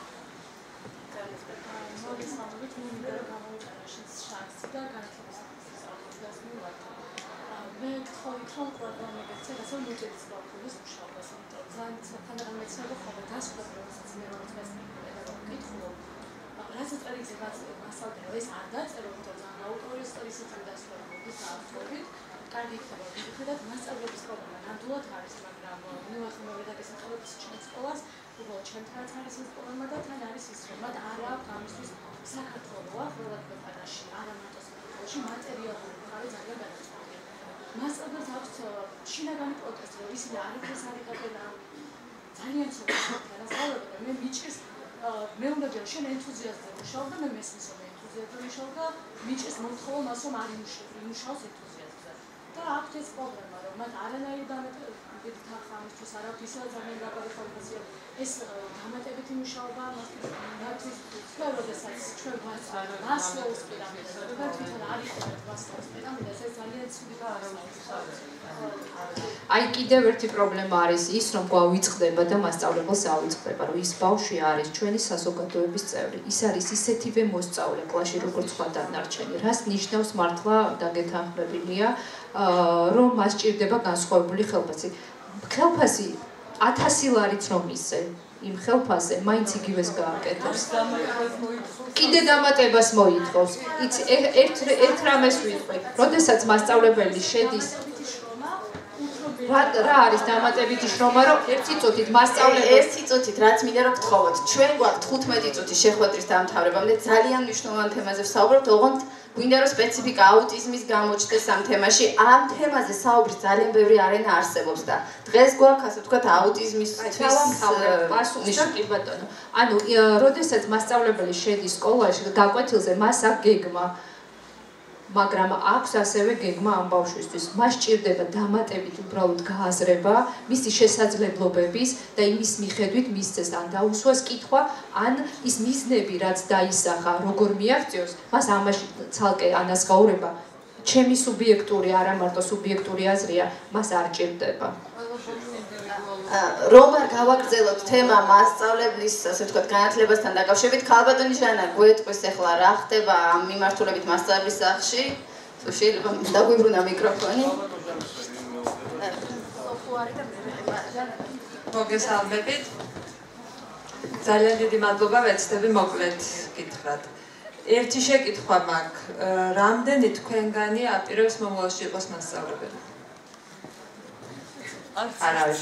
S7: მოგესალმებით, მე მინდა რომ გამოვიწერო შენს შანსი და განათლების სამინისტროს მივართ. მე გთხოვით, რომ ყველამ მეგეცე, ასე რომ მოჭედის ბავშვების მუშაობას, იმიტომ რომ ძალიან თანადამი მეცნიერება ხომ დასწრება, როდესაც მე რომ დღეს მეკითხულობ. რასაც პერიოდზე გასავდე, რომ ეს არ დაწერო, იმიტომ რომ ძალიან აუტორიის ისეთი დასწრება მოდის დაახლოებით. კარგი იქნება, ვიხედავთ მასწავლებლების პრობლემა ნამდვილად არის, მაგრამ ნუ ახლა მე ვიდაგესახელებს ჩვენს სკოლას, უბრალოდ ჩემთანაც არის ეს პრობლემა და თან არის ის, რომ მათ არ აქვს ამისთვის საქართველოა ყველა ქვეყანაში, არა მარტო საქართველოში მატერიალური მხარე ძალიან გადაწყვეტილი. მასწავლებლებს აქვს შინაგანი პროტესტი, რომ ისინი არაფერს არ იღებენ, ძალიან ცოტა განასწავლება და მე მიჭირს, მე უნდა ჯერ შენ ენთუზიაზმზე მუშაობ და მე მესმის რომ ენთუზიაზმზე მუშაობ და მიჭირს მოთხოვა მას რომ არ იმუშაოს ენთუზიაზმზე. და და აქ ეს პრობლემა, რომ მათ არანაირი დამატებითი თანხა ამისთვის არ აქვს, ისე ძალიან გაკვალიფიკაციო. ეს დამატებითი მუშაობა მათთვის თქვენ როდესაც ჩვენ მასლოუს პირამიდაზე ვიღებთ თვითონ არ იყენებთ მასლოუს პირამიდას, ეს ძალიან ცივი და არავის.
S8: აი კიდევ ერთი პრობლემა არის ის, რომ გვავიწყდება და მასწავლებელს ავიწყდება, რომ ის ბავშვი არის ჩვენი საზოგადოების წევრი. ის არის ისეთივე მოსწავლე კლასში, როგორც სხვა დანარჩენი. რას ნიშნავს მართლა დაგეთანხმებინია, რომ მას ჭირდება განსხვავებული ხელფასი. ხელფასი ათასი ლარიც რომ ისე, იმ ხელფასზე მაინც იგივეს გააკეთებს. კიდე დამატებას მოითხოვს. იცი, ერთ ერთ რამეს ვიტყვი. როდესაც მასწავლებელი შედის რა არის დამატებითი შრომა, რომ ერთი წუთით მასწავლებელი
S1: ერთი წუთით რაც მინდა რომ გთხოვოთ. ჩვენ გვაქვს თხუთმეტი წუთი შეხვედრის დამთავრებამდე ძალიან მნიშვნელოვან თემაზე ვსაუბრობთ, ოღონდ გვინდა რომ სპეციფიკა აუტიზმის გამოჩნდეს ამ თემაში. ამ თემაზე საუბრის ძალიან ბევრი არენა არსებობს და დღეს გვაქვს ასე ვთქვათ აუტიზმისთვის
S8: პასუხი კი ბატონო. ანუ როდესაც მასწავლებელი შედის სკოლაში და გაკვეთილზე მას აქვს გეგმა. მაგრამ აქვს ასევე გეგმა ამ ბავშვისთვის. მას ჭირდება დამატებით უბრალოდ გააზრება, მისი შესაძლებლობების და იმის მიხედვით მისცეს ან დაუსვას კითხვა, ან ის მიზნები, რაც დაისახა, როგორ მიაღწიოს, მას ამაში ცალკე ანაზღაურება, ჩემი სუბიექტური, არა მარტო სუბიექტური აზრია, მას არ ჭირდება.
S1: რომ არ გავაგრძელოთ თემა მასწავლებლის, ასე ვთქვათ, განათლებასთან დაკავშირებით, ქალბატონი ჟანა გვეტყვის ახლა რა ხდება ამ მიმართულებით მასწავლებლის სახლში? თუ შეიძლება დაგვიბრუნა მიკროფონი.
S11: მოგესალმებით. ძალიან დიდი მადლობა, ვეცდები მოკლედ გითხრათ. ერთი შეკითხვა მაქვს, რამდენი თქვენგანი აპირებს მომავალში იყოს მასწავლებელი? არავის.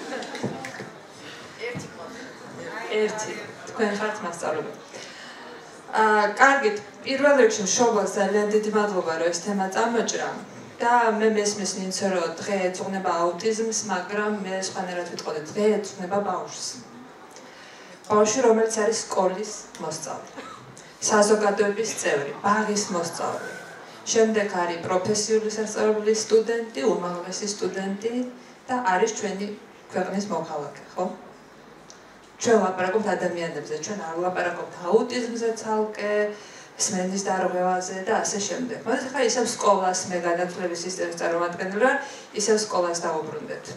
S1: ერთი ყოლა.
S11: ერთი. თქვენ ხართ მასწავლებელი. აა, კარგით, პირველ რიგში მშობელს ძალიან დიდი მადლობა, რომ ეს თემა წამოჭრა. და მე მესმის ნინცე, რომ დღე ეძღვნება აუტიზმს, მაგრამ მე სხვანაირად ვიტყოდი, დღე ეძღვნება ბავშვს. ბავშვი, რომელიც არის სკოლის მოსწავლე, საზოგადოების წევრი, ბაღის მოსწავლე. შემდეგ არის პროფესიული სასწავლებლის სტუდენტი, უმაღლესი სტუდენტი. და არის ჩვენი ქვეყნის მოქალაქე, ხო? ჩვენ ლაპარაკობთ ადამიანებზე, ჩვენ არ ლაპარაკობთ აუტიზმზე ცალკე, სმენის დარღვევაზე და ასე შემდეგ. მოდით ხა ისევ სკოლას მე განათლების სისტემის წარმომადგენელი ვარ, ისევ სკოლას დავუბრუნდეთ.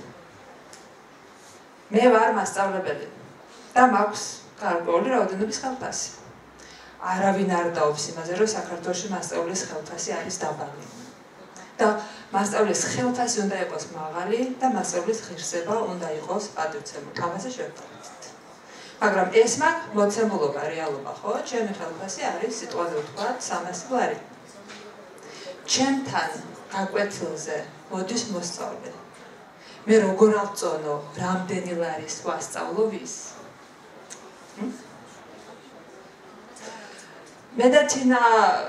S11: მე ვარ მასწავლებელი და მაქვს გარკვეული რაოდენობის ხელფასი. არავინ არ დაობს იმაზე, რომ საქართველოში მასწავლებლის ხელფასი არის დაბალი. და მასწავლებლის ხელფასი უნდა იყოს მაღალი და მასწავლებლის ღირსება უნდა იყოს პატივცემული. ამაზე შევთავაზეთ. მაგრამ ეს მაქვს მოცემულობა, რეალობა, ხო? ჩემი ხელფასი არის სიტყვაზე ვთქვათ სამასი ლარი. ჩემთან გაკვეთილზე მოდის მოსწავლე. მე როგორ ავწონო, რამდენი ლარის ვასწავლო ვის? მე და თინა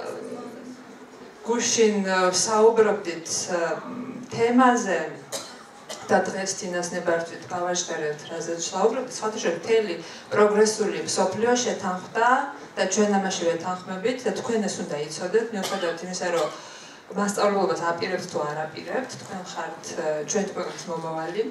S11: გუშინ საუბრობდით თემაზე და დღეს თინას ნებართვით გავაჟღერებთ, რაზეც ვსაუბრობთ, სხვადასხვა მთელი პროგრესული მსოფლიო შეთანხმდა და ჩვენ ამაში ვეთანხმებით და თქვენ ეს უნდა იცოდეთ, მიუხედავად იმისა, რომ მასწავლებლობას აპირებთ თუ არ აპირებთ, თქვენ ხართ ჩვენ ქვეყნის მომავალი.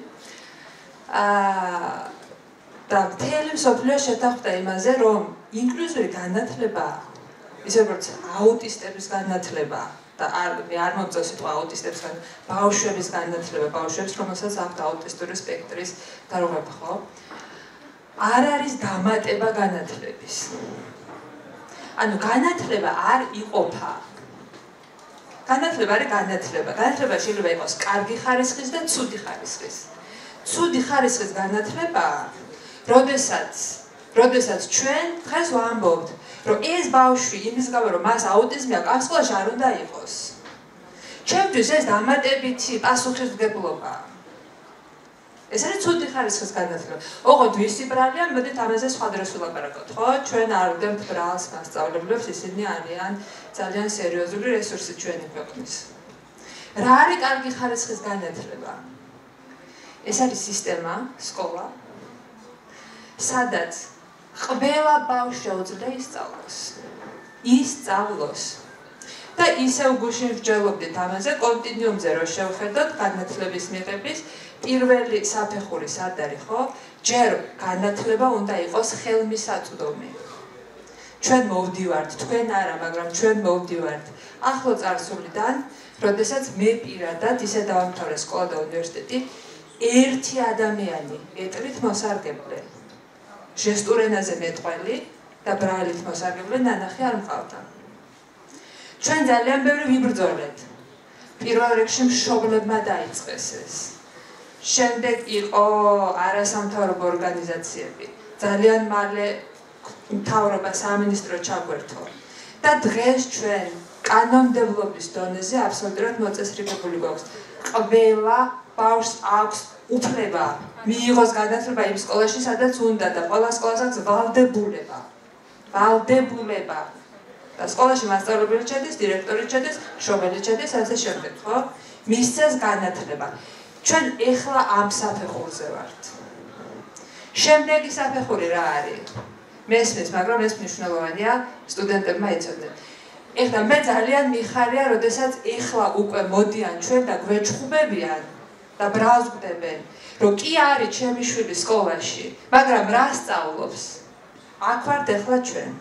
S11: აა და მთელი მსოფლიო შეთანხმდა იმაზე, რომ ინკლუზიური განათლება ისე როგორც აუტისტების განათლება და არ მე არ მომწონს სიტყვა აუტისტებსგან ბავშვების განათლება, ბავშვებს, რომელსაც აქვთ აუტისტური სპექტრის დარღვევა, ხო? არ არის დამატება განათლების. ანუ განათლება არ იყოფა. განათლება არის განათლება. განათლება შეიძლება იყოს კარგი ხარისხის და ცუდი ხარისხის. ცუდი ხარისხის განათლება, როდესაც, როდესაც ჩვენ დღეს ვამბობთ რომ ეს ბავშვი იმის გამო რომ მას აუტიზმი აქვს, ამ სკოლაში არ უნდა იყოს. ჩემთვის ეს დამატებითი პასუხისმგებლობაა. ეს არის ცუდი ხარისხის განათლება. ოღონდ ვისი ბრალია, მოდით ამაზე სხვა დროს ვილაპარაკოთ, ხო? ჩვენ არ ვდებთ ბრალს მასწავლებლებს, ისინი არიან ძალიან სერიოზული რესურსი ჩვენი ქვეყნის. რა არის კარგი ხარისხის განათლება? ეს არის სისტემა, სკოლა, სადაც ყველა ბავშვი შეუძლია ისწავლოს. ისწავლოს. და ისევ გუშინ ვჯელობდით ამაზე კონტინიუმზე რო შევხედოთ განათლების მიღების პირველი საფეხური სად არის, ხო? ჯერ განათლება უნდა იყოს ხელმისაწვდომი. ჩვენ მოვდივართ, თქვენ არა, მაგრამ ჩვენ მოვდივართ ახლო წარსულიდან, როდესაც მე პირადად ისე დავამთავრე სკოლა და უნივერსიტეტი, ერთი ადამიანი ეტყვით მოსარგებლე. ჟესტურ ენაზე მეტყველი და ბრალით მოსარგებლე ნანახი არ მყავდა. ჩვენ ძალიან ბევრი ვიბრძოლეთ. პირველ რიგში მშობლებმა დაიწყეს ეს. შემდეგ იყო არასამთავრობო ორგანიზაციები. ძალიან მალე მთავრობა სამინისტრო ჩაგვერთო. და დღეს ჩვენ კანონმდებლობის დონეზე აბსოლუტურად მოწესრიგებული გვაქვს. ყველა ბავშვს აქვს უფლება მიიღოს განათლება იმ სკოლაში, სადაც უნდა და ყველა სკოლას აქვს ვალდებულება. ვალდებულება. და სკოლაში მასწავლებელი ჩადის, დირექტორი ჩადის, მშობელი ჩადის, ასე შემდეგ, ხო? მისცეს განათლება. ჩვენ ეხლა ამ საფეხურზე ვართ. შემდეგი საფეხური რა არის? მესმის, მაგრამ ეს მნიშვნელოვანია სტუდენტებმა იცოდნენ. ეხლა მე ძალიან მიხარია, როდესაც ეხლა უკვე მოდიან ჩვენ და გვეჩხუბებიან და ბრალზდებენ, რომ კი არის ჩემი შვილი სკოლაში, მაგრამ რა სწავლობს? აქ ვართ ეხლა ჩვენ.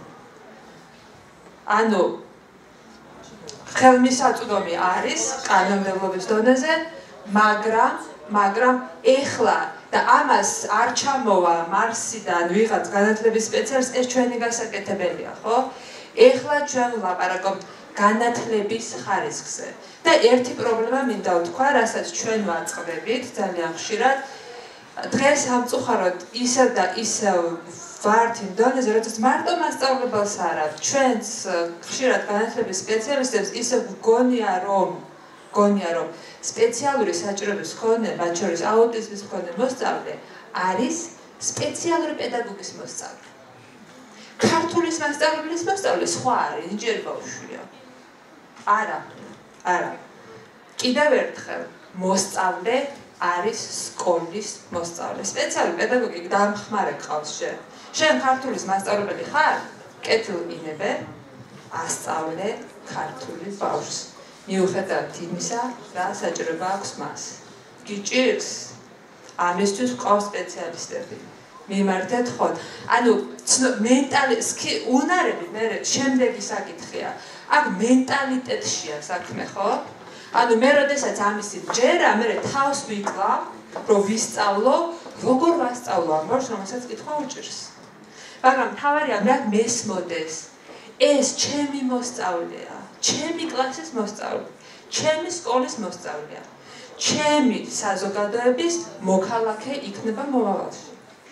S11: ანუ ხელმისაწვდომი არის კანონმდებლობის დონეზე, მაგრამ მაგრამ ეხლა და ამას არ ჩამოვა მარსიდან ვიღაც განათლების სპეციალისტ, ეს ჩვენი გასაკეთებელია, ხო? ეხლა ჩვენ ვლაპარაკობთ განათლების ხარისხზე. და ერთი პრობლემა მინდა ვთქვა, რასაც ჩვენ ვაწყდებით ძალიან ხშირად, დღეს ამწუხაროდ ისევ და ისევ ვართ იმ დონეზე, როდესაც მარტო მასწავლებელს არ აქვს, ჩვენც ხშირად განათლების სპეციალისტებს ისევ გონია რომ გონია რომ სპეციალური საჭიროების მქონე, მათ შორის აუტიზმის მქონე მოსწავლე არის სპეციალური პედაგოგის მოსწავლე. ქართულის მასწავლებლის მოსწავლე სხვა არის, ჯერ ბავშვია. არა, არა. კიდევ ერთხელ მოსწავლე არის სკოლის მოსწავლე. სპეციალური პედაგოგი დამხმარე ყავს შენ. შენ ქართულის მასწავლებელი ხარ? კეთილინებე, ასწავლე ქართული ბავშვს. მიუხედავად იმისა, რა საჭიროება აქვს მას. გიჭირს? ამისთვის ყავს სპეციალისტები. მიმართეთ ხოთ. ანუ მენტალი უნარები მე შემდეგი საკითხია. აქ მენტალიტეტშია საქმე, ხო? ანუ მე როდესაც ამისი ჯერა, მე თავს ვიკლავ, რომ ვისწავლო, როგორ ვასწავლო ამ ბავშვს, რომელსაც კითხვა უჭირს. მაგრამ თავარია მე მესმოდეს, ეს ჩემი მოსწავლეა. ჩემი კლასის მოსწავლე, ჩემი სკოლის მოსწავლეა. ჩემი საზოგადოების მოქალაქე იქნება მომავალში.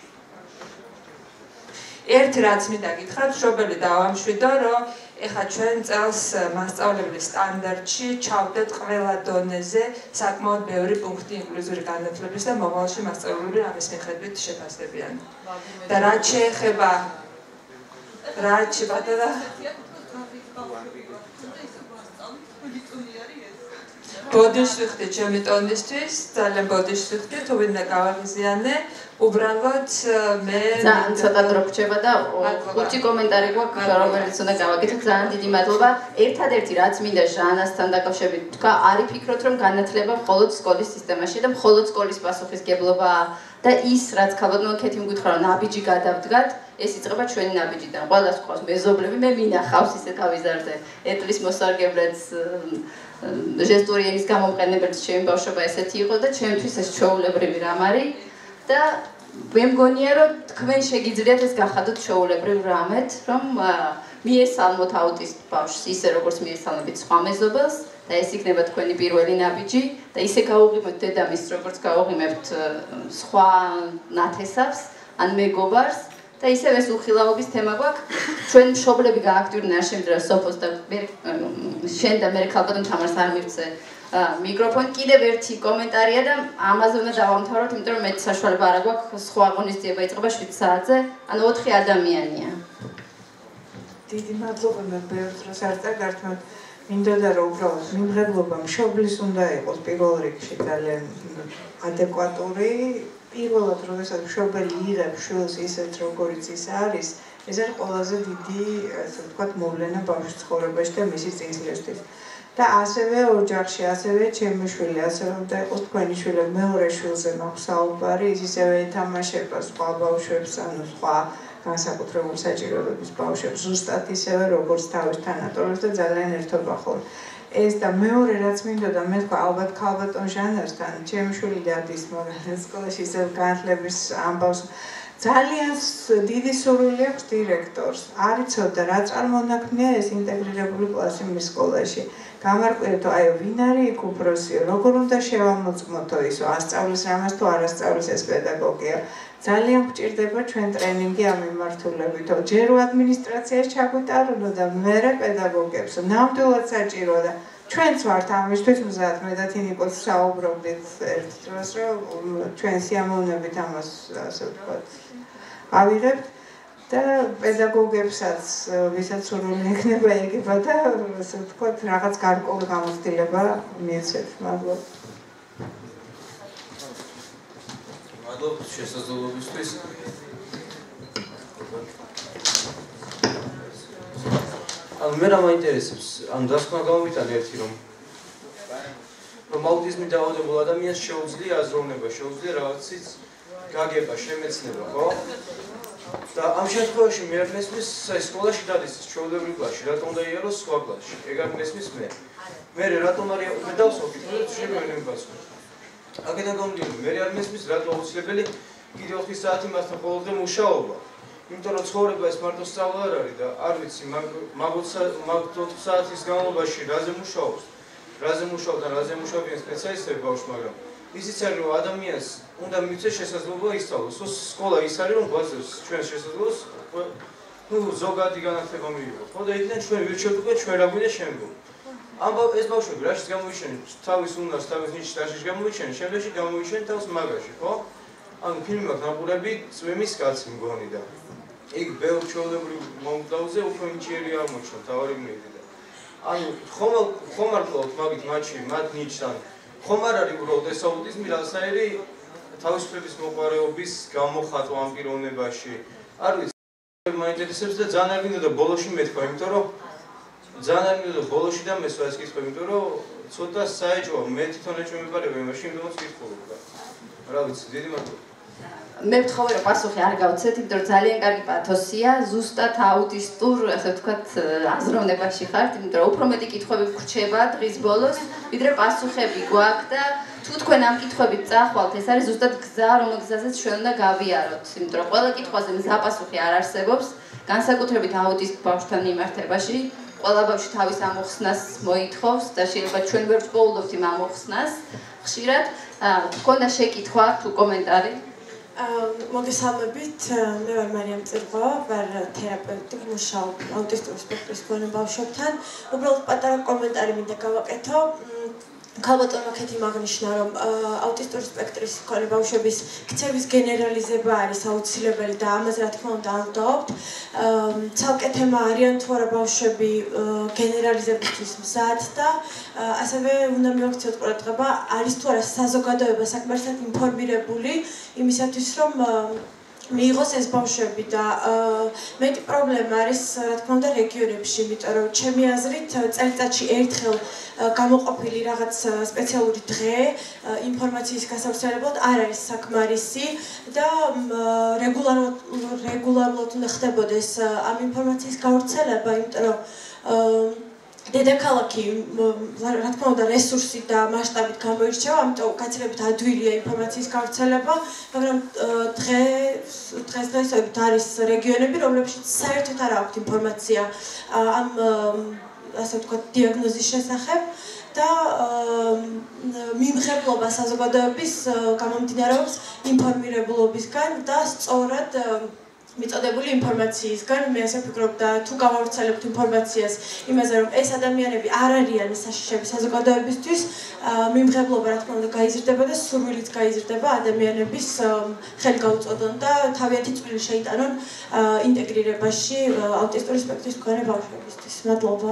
S11: ერთი რაც მინდა გითხრათ, მშობელი დავამშვიდო, რომ ეხლა ჩვენ წელს მასწავლებლის სტანდარტში ჩავდეთ ყველა დონეზე საკმაოდ ბევრი პუნქტი ინკლუზიური განათლების და მომავალში მასწავლებლები ამის მიხედვით შეფასდებიან. და რაც შეეხება რაც შეეხება ბოდიშს ვიხდი ჩემი ტონისთვის, ძალიან ბოდიშს ვიხდი, თუ ვინმე გავაღიზიანე, უბრალოდ მე
S1: ძალიან ცოტა დრო გრჩება და ხუთი კომენტარი გვაქვს, რომელიც უნდა გავაკეთოთ. ძალიან დიდი მადლობა. ერთადერთი რაც მინდა ჟანასთან დაკავშირებით თქვა, არის ფიქრობთ, რომ განათლება მხოლოდ სკოლის სისტემაში და მხოლოდ სკოლის პასუხისგებლობაა და ის რაც ქალბატონო კეთი მგითხრა, რომ ნაბიჯი გადავდგათ, ეს იწყება ჩვენი ნაბიჯიდან. ყველას ყავს მეზობლები, მე მინახავს ისე თავიზარზე. ეტლის მოსარგებლეც ჟესტური ენის გამომყენებელიც ჩემი ბავშვობა ესეთი იყო და ჩემთვის ეს ჩვეულებრივი რამ არის და მე მგონია რომ თქვენ შეგიძლიათ ეს გახადოთ ჩვეულებრივ რამეთ, რომ მიესალმოთ აუტისტ ბავშვს ისე როგორც მიესალმებით სხვა მეზობელს და ეს იქნება თქვენი პირველი ნაბიჯი და ისე გაუღიმოთ დედამისს როგორც გაუღიმებთ სხვა ნათესავს ან მეგობარს და ისევ ეს უხილავობის თემა გვაქვს. ჩვენ მშობლები გააქტიურდნენ არ შემიძლია სოფოს და მე შენ და მე ქალბატონ თამარს არ მივცე მიკროფონი. კიდევ ერთი კომენტარია და ამაზე უნდა დავამთავროთ, იმიტომ რომ მეც საშუალება არ აქვს სხვა ღონისძიება იწყება შვიდ საათზე, ანუ ოთხი ადამიანია.
S4: დიდი მადლობა მე ბევრს რას არ წაგართმევთ. მინდოდა რომ უბრალოდ მიმღებლობა მშობლის უნდა იყოს პირველ რიგში ძალიან ადეკვატური. პირველად, როდესაც მშობელი იღებს შვილს ისეთ, როგორიც ის არის, ეს არის ყველაზე დიდი, ასე ვთქვათ, მოვლენა ბავშვის ცხოვრებაში და მისი წინსვლისთვის. და ასევე ოჯახში, ასევე ჩემი შვილი, ასევე უნდა იყოს თქვენი შვილი, მეორე შვილზე მაქვს საუბარი, ის ისევე ეთამაშება სხვა ბავშვებს, ანუ სხვა განსაკუთრებულ საჭიროების ბავშვებს, ზუსტად ისევე როგორც თავის თანატოლებს და ძალიან ერთობა ხოლმე. ეს და მეორე რაც მინდოდა მე თქვა ალბათ ქალბატონ ჟანერსთან, ჩემი შვილი დადის მორალეს სკოლაში ისევ განათლების ამბავს ძალიან დიდი სურვილი აქვს დირექტორს. არ იცოდა რა წარმონაქმნია ეს ინტეგრირებული კლასი მის სკოლაში. გამარკვიეთო, აი ვინ არის იქ უფროსიო, როგორ უნდა შევამოწმოთო ისო, ასწავლის რამას თუ არ ასწავლის ეს პედაგოგია. ძალიან გვჭირდება ჩვენ ტრენინგი ამ მიმართულებითო. ჯერ ადმინისტრაციას ჩაგვიტარუნო და მერე პედაგოგებს. ნამდვილად საჭიროა და ჩვენც ვართ ამისთვის მზად. მე და თინიკოს საუბრობდით ერთ დროს, რომ ჩვენ სიამოვნებით ამას ასე ვთქვათ ავიღებთ და პედაგოგებსაც ვისაც სურვილი ექნება ეგება და ასე ვთქვათ რაღაც გარკვეული გამოცდილება მიეცეთ. მადლობა.
S6: მადლობა შესაძლებლობისთვის. ანუ მე რა მაინტერესებს, ანუ დასკვნა გამოვიტანე ერთი რომ რომ აუტიზმით დაავადებულ ადამიანს შეუძლია აზროვნება, შეუძლია რაღაცის გაგება, შემეცნება, ხო? და ამ შემთხვევაში მე არ მესმის სკოლაში დადის ჩვეულებრივ კლასში, რატომ უნდა იაროს სხვა კლასში? ეგ არ მესმის მე. მე რატომ არის მე დავსვი, შემიძლია მიპასუხო. აქედან გამომდინარე, მე არ მესმის რატომ აუცილებელი კიდევ ოთხი საათი მასთან ყოველდღე მუშაობა. იმიტომ რომ ცხოვრება ეს მარტო სწავლა არ არის და არ ვიცი მაგ ოთხ საათის განმავლობაში რაზე მუშაობს, რაზე მუშაობ და რაზე მუშაობენ სპეციალისტები ბავშვი, მაგრამ ისიც არის რომ ადამიანს უნდა მივცეს შესაძლებლობა ისწავლოს. სკოლა ის არის რომ გვაძლევს ჩვენს შესაძლებლობას ნუ ზოგადი განათლება მივიღოთ. ხო და იქიდან ჩვენ ვირჩევთ უკვე ჩვენ რა გვინდა შემდგომ. ამ ეს ბავშვები რაშიც გამოიჩენენ თავის უნარს, თავის ნიშს რაშიც გამოიჩენენ, შემდეგში გამოიჩენენ თავს მაგაში, ხო? ანუ ფილმი მაქვს ნაპურები წვიმის კაცი მგონი და იქ ბევრ ჩვეულებრივ მომკლავზე უფრო ნიჭიერი აღმოჩნდა თავარი მივიდა. ანუ ხომ ხომ არ ყოლთ მაგით მათში, მათ ნიშთან. ხომ არ არის უბრალოდ ეს აუტიზმი რაღაცნაირი თავისუფლების მოყვარეობის გამოხატვა ამ პიროვნებაში. არ ვიცი, მაინტერესებს და ძალიან არ მინდოდა ბოლოში მეთქვა, იმიტომ რომ ძალიან არ მინდოდა ბოლოში და მესვა ეს კითხვა, იმიტომ რომ ცოტა საეჭვო, მე თვითონ ეჭვი მეპარება იმაში, იმდენიც კითხულობ და რა ვიცი, დიდი მადლობა.
S1: მე ვთხოვე რომ პასუხი არ გავცეთ, იმიტომ რომ ძალიან კარგი პათოსია, ზუსტად აუტისტურ, ასე ვთქვათ, აზროვნებაში ხართ, იმიტომ რომ უფრო მეტი კითხვები გრჩება დღის ბოლოს, ვიდრე პასუხები გვაქვს და თუ თქვენ ამ კითხვებით წახვალთ, ეს არის ზუსტად გზა, რომელ გზაზეც ჩვენ უნდა გავიაროთ, იმიტომ რომ ყველა კითხვაზე მზა პასუხი არ არსებობს, განსაკუთრებით აუტისტ ბავშვთან მიმართებაში, ყველა ბავშვი თავის ამოხსნას მოითხოვს და შეიძლება ჩვენ ვერ ვსწავლობთ იმ ამოხსნას. ხშირად გქონდა შეკითხვა თუ კომენტარი?
S12: მოგესალმებით, მე ვარ მარიამ წირღავა, ვარ თერაპევტი, მუშაობ აუტისტური სპექტრის მქონე ბავშვებთან. უბრალოდ პატარა კომენტარი მინდა გავაკეთო. ქალბატონმა ქეთი მაგნიშნა, რომ აუტისტური სპექტრის მქონე ბავშვების ქცევის გენერალიზება არის აუცილებელი და ამაზე რა თქმა უნდა ვდაობთ. ცალკე თემა არიან თუ არა ბავშვები გენერალიზებისთვის მზად და ასევე უნდა მივაქციოთ ყურადღება, არის თუ არა საზოგადოება საკმარისად ინფორმირებული იმისათვის, რომ მიიღოს ეს ბავშვები და მეტი პრობლემა არის რა თქმა უნდა რეგიონებში, იმიტომ რომ ჩემი აზრით წელიწადში ერთხელ გამოყოფილი რაღაც სპეციალური დღე ინფორმაციის გასავრცელებლად არ არის საკმარისი და რეგულარულად რეგულარულად უნდა ხდებოდეს ამ ინფორმაციის გავრცელება, იმიტომ რომ დედაქალაქი რა თქმა უნდა რესურსი და მასშტაბით გამოირჩევა, ამიტომ გაცილებით ადვილია ინფორმაციის გავრცელება, მაგრამ დღეს დღესდღეობით არის რეგიონები, რომლებშიც საერთოდ არ აქვს ინფორმაცია ამ ასე ვთქვათ დიაგნოზის შესახებ და მიმღებლობა საზოგადოების გამომდინარეობს ინფორმირებულობისგან და სწორად მიწოდებული ინფორმაციისგან. მე ასე ვფიქრობ და თუ გავავრცელებთ ინფორმაციას იმაზე, რომ ეს ადამიანები არ არიან საშიშები საზოგადოებისთვის, მიმღებლობა რა თქმა უნდა გაიზრდება და სურვილიც გაიზრდება ადამიანების ხელი გაუწოდონ და თავიანთი წვლილი შეიტანონ ინტეგრირებაში აუტისტური სპექტრის მქონე ბავშვებისთვის. მადლობა.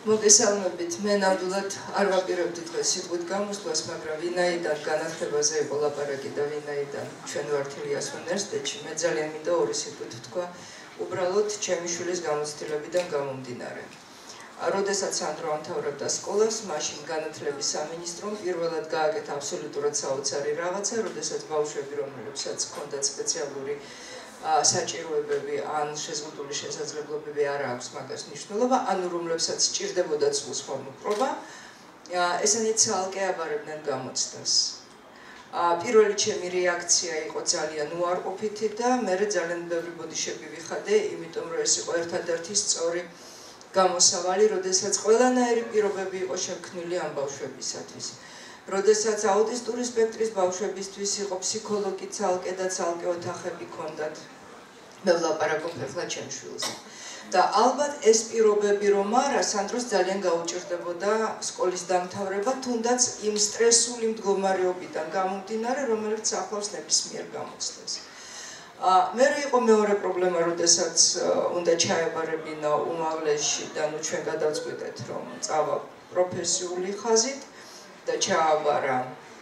S11: მოგესალმებით, მე ნამდვილად არ ვაპირებდი დღეს სიტყვით გამოსვლას, მაგრამ ვინაიდან განათლებაზე იყო ლაპარაკი და ვინაიდან ჩვენ ვართ ილიას უნივერსიტეტში, მე ძალიან მინდა ორი სიტყვით ვთქვა, უბრალოდ ჩემი შვილის გამოცდილებიდან გამომდინარე. როდესაც სანდრო ამთავრებდა სკოლას, მაშინ განათლების სამინისტრომ პირველად გააკეთა აბსოლუტურად საოცარი რაღაცა, როდესაც ბავშვები, რომლებსაც ჰქონდათ სპეციალური საჭიროებები ან შეზღუდული შესაძლებლობები არ აქვს მაგას მნიშვნელობა, ანუ რომლებსაც სჭირდებოდათ სრულსხვამ უპყრობა, ესენი ცალკე აბარებდნენ გამოცდას. პირველი ჩემი რეაქცია იყო ძალიან უარყოფითი და მე ძალიან ბევრი ბოდიშები ვიხადე, იმიტომ რომ ეს იყო ერთადერთი სწორი გამოსავალი, როდესაც ყველანაირი პირობები იყო შემქმნილი ამ ბავშვებისათვის. როდესაც აუტისტური სპექტრის ბავშვებისთვის იყო ფსიქოლოგი ცალკე და ცალკე ოთახები ჰქონდათ. მე ვლაპარაკობ ახლა ჩემ შვილზე. და ალბათ ეს პირობები რომ არა, სანდროს ძალიან გაუჭირდებოდა სკოლის დამთავრება, თუნდაც იმ სტრესული მდგომარეობიდან გამომდინარე, რომელიც ახლავს ნებისმიერ გამოცდას. მე იყო მეორე პრობლემა, როდესაც უნდა ჩაებარებინა უმაღლესში და ნუ ჩვენ გადავწყვიტეთ, რომ წავა პროფესიული ხაზით და ჩააბარა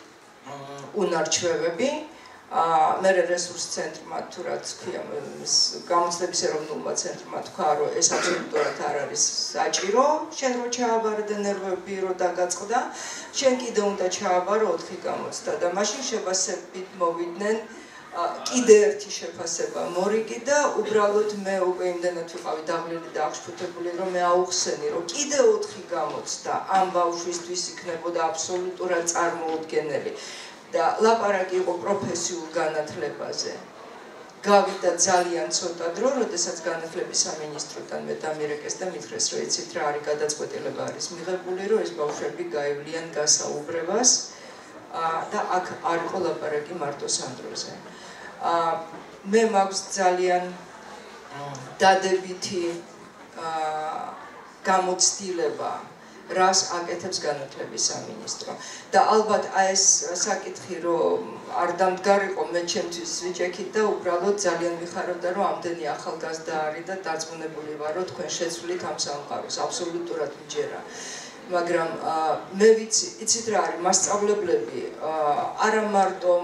S11: უნარჩვევები. მე რესურს ცენტრმა თუ რაც ქვია, გამოცდების ეროვნულმა ცენტრმა თქვა, რომ ეს აბსოლუტურად არ არის საჭირო, შენ რო ჩააბარე და ნერვები რო დაგაწყდა, შენ კიდე უნდა ჩააბარო ოთხი გამოცდა და მაშინ შეფასებით მოვიდნენ კიდე ერთი შეფასება მორიგი და უბრალოდ მე უკვე იმდენად ვიყავი დაღლილი და აღშფოთებული, რომ მე აუხსენი, რომ კიდე ოთხი გამოცდა ამ ბავშვისთვის იქნებოდა აბსოლუტურად წარმოუდგენელი. და ლაპარაკი იყო პროფესიულ განათლებაზე. გავიდა ძალიან ცოტა დრო, როდესაც განათლების სამინისტროდან მე დამირეკეს და მითხრეს, რომ იცით რა არის გადაწყვეტილება არის მიღებული, რომ ეს ბავშვები გაივლიან გასაუბრებას და აქ არ იყო ლაპარაკი მარტო სანდროზე. მე მაქვს ძალიან დადებითი გამოცდილება რას აკეთებს განათლების სამინისტრო. და ალბათ ეს საკითხი რომ არ დამდგარიყო მე ჩემთვის ვიჭექით და უბრალოდ ძალიან ვიხარებდა რომ ამდენი ახალგაზრდა არის და დარწმუნებული ვარ რომ თქვენ შეცვლით ამ სამყაროს, აბსოლუტურად მჯერა. მაგრამ მე ვიცი, იცით რა არის, მასწავლებლები არა მარტო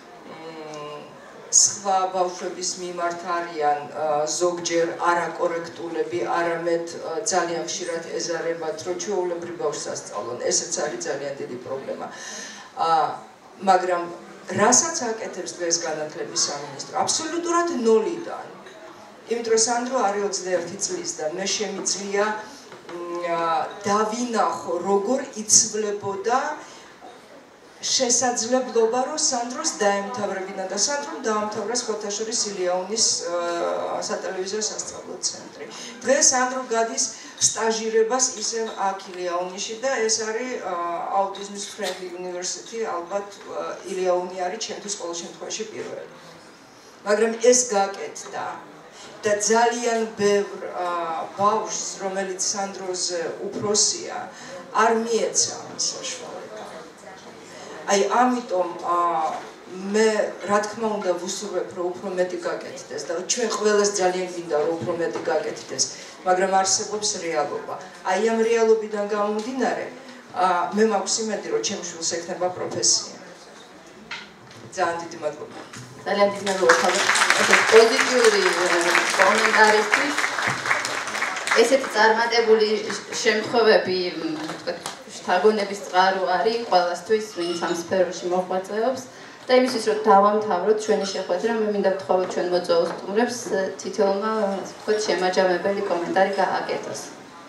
S11: სხვა ბავშვების მიმართ არიან ზოგჯერ არაკორექტულები, არამედ ძალიან ხშირად ეზარებათ, რომ ჩვეულებრივ ბავშვს ასწავლონ. ესეც არის ძალიან დიდი პრობლემა. მაგრამ რასაც აკეთებს დღეს განათლების სამინისტრო? აბსოლუტურად ნოლიდან. იმიტომ რომ სანდრო არის ოცდაერთი წლის და მე შემიძლია დავინახო, როგორ იცვლებოდა შესაძლებლობა, რომ სანდროს დაემთავრებინა და სანდრომ დაამთავრა სხვათა შორის ილიაუნის სატელევიზიო სასწავლო ცენტრი. დღეს სანდრო გადის სტაჟირებას ისევ აქ ილიაუნიში და ეს არის აუტიზმის friendly university, ალბათ ილიაუნი არის ჩემთვის ყოველ შემთხვევაში პირველი. მაგრამ ეს გაკეთდა და ძალიან ბევრ ბავშვს, რომელიც სანდროზე უფროსია, არ მიეცა ამ საშუალება. აი ამიტომ მე რა თქმა უნდა ვუსურვებ რომ უფრო მეტი გაკეთდეს და ჩვენ ყველას ძალიან გინდა რომ უფრო მეტი გაკეთდეს, მაგრამ არსებობს რეალობა. აი ამ რეალობიდან გამომდინარე, მე მაქვს იმედი რომ ჩემ შვილს ექნება პროფესია. ძალიან დიდი მადლობა.
S1: ძალიან დიდი მადლობა პოზიტიური კომენტარისთვის. ესეთი წარმატებული შემთხვევები, ვთქვათ, შთაგონების წყარო არის ყველასთვის, ვინც ამ სფეროში მოღვაწეობს. და იმისთვის რომ დავამთავროთ ჩვენი შეხვედრა, მე მინდა ვთხოვოთ ჩვენ მოწვეულ სტუმრებს თითოეულმა, ვთქვათ, შემაჯამებელი კომენტარი გააკეთოს.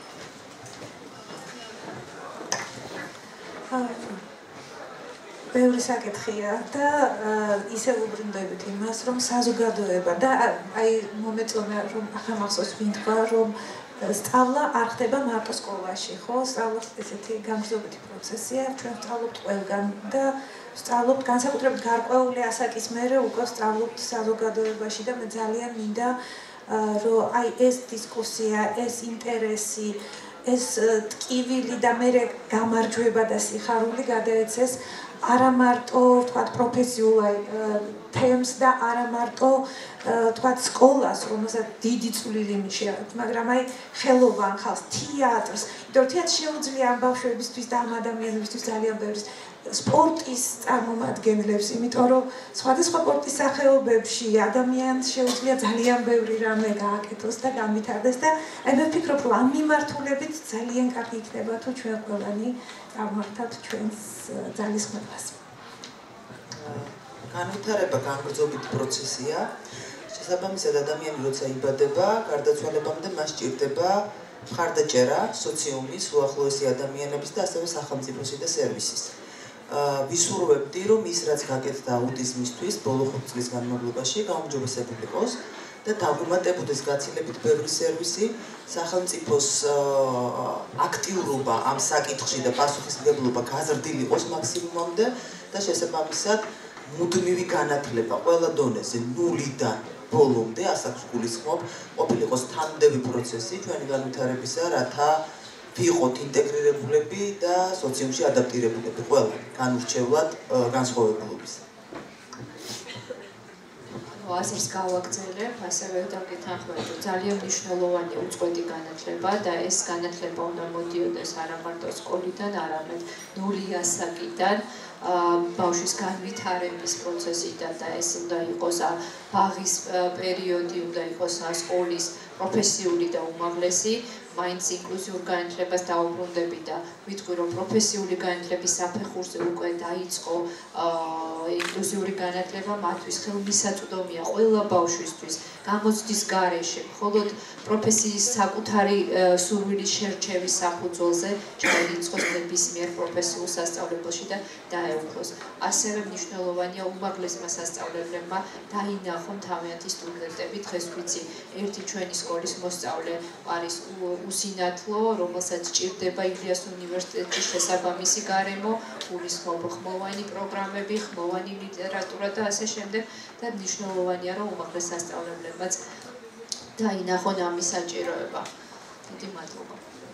S4: ბევრი საკითხია და ისევ უბრუნდებით იმას, რომ საზოგადოება და აი მომეწონა რომ ახლა მახსოვს ვინ თქვა, რომ სწავლა არ ხდება მარტო სკოლაში, ხო? სწავლა ესეთი გამგზავრებითი პროცესია, ჩვენ ვსწავლობთ ყველგან და ვსწავლობთ განსაკუთრებით გარკვეული ასაკის მერე უკვე ვსწავლობთ საზოგადოებაში და მე ძალიან მინდა რომ აი ეს დისკუსია, ეს ინტერესი, ეს ტკივილი და მერე გამარჯვება და სიხარული გადაეცეს არა მარტო, ვთქვათ, პროფესიულ აი პრობლემს და არა მარტო თქვა სკოლას, რომელსაც დიდი წვლილი მიშეაქვს, მაგრამ აი ხელოვან ხალხს, თეატრს, იმიტომ რომ თეატრს შეუძლია ამ ბავშვებისთვის და ამ ადამიანებისთვის ძალიან ბევრი სპორტის წარმომადგენლებს, იმიტომ რომ სხვადასხვა სპორტის სახეობებში ადამიანს შეუძლია ძალიან ბევრი რამე გააკეთოს და გამithარდეს და აი მე ვფიქრობ, რომ ამ მიმართულებით ძალიან კარგი იქნება თუ ჩვენ ყველანი წარმართად ჩვენს ძალისხმევას.
S2: განვითარება განგრძობითი პროცესია. შესაბამისად ადამიანი როცა იბადება, გარდაცვალებამდე მას სჭირდება მხარდაჭერა სოციუმის, უახლოესი ადამიანების და ასევე სახელმწიფოსი და სერვისის. ვისურვებდი, რომ ის რაც გაკეთდა აუტიზმისთვის ბოლო ხუთ წლის განმავლობაში გაუმჯობესებული იყოს და დაგუმატებოდეს გაცილებით ბევრი სერვისი, სახელმწიფოს აქტიურობა ამ საკითხში და პასუხისმგებლობა გაზრდილი იყოს მაქსიმუმამდე და შესაბამისად მუდმივი განათლება ყველა დონეზე ნულიდან ბოლომდე ასაკს გულისხმობ ყოფილიყოს თანმდევი პროცესი ჩვენი განვითარებისა, რათა ვიყოთ ინტეგრირებულები და სოციუმში ადაპტირებულები ყველა განურჩევლად განსხვავებულობის.
S8: აზრს გავაგრძელებ, ასევე დაგეთანხმებით, რომ ძალიან მნიშვნელოვანია უწყვეტი განათლება და ეს განათლება უნდა მოდიოდეს არა მარტო სკოლიდან, არამედ ნული ასაკიდან, ბავშვის განვითარების პროცესიდან და ეს უნდა იყოს ბაღის პერიოდი, უნდა იყოს სკოლის პროფესიული და უმაღლესი, მაინც ინკლუზიურ განათლებას დაუბრუნდები და ვიტყვი, რომ პროფესიული განათლების საფეხურზე უკვე დაიწყო ინკლუზიური განათლება, მათთვის ხელმისაწვდომია ყველა ბავშვისთვის გამოცდის გარეშე, მხოლოდ პროფესიის საკუთარი სურვილის შერჩევის საფუძველზე შეიწყოს ნებისმიერ პროფესიულ სასწავლებელში და დაეუფლოს. ასევე მნიშვნელოვანია უმაღლესმა სასწავლებლებმა დაინახონ თავიანთი სტუდენტები. დღეს ვიცი, ერთი ჩვენი სკოლის მოსწავლე არის უსინათლო, რომელსაც სჭირდება ილიას უნივერსიტეტში შესაბამისი გარემო, გულისხმობ ხმოვანი პროგრამები, ხმოვანი ლიტერატურა და ასე შემდეგ და მნიშვნელოვანია, რომ უმაღლეს სასწავლებლებმაც დაინახონ ამის საჭიროება. დიდი მადლობა.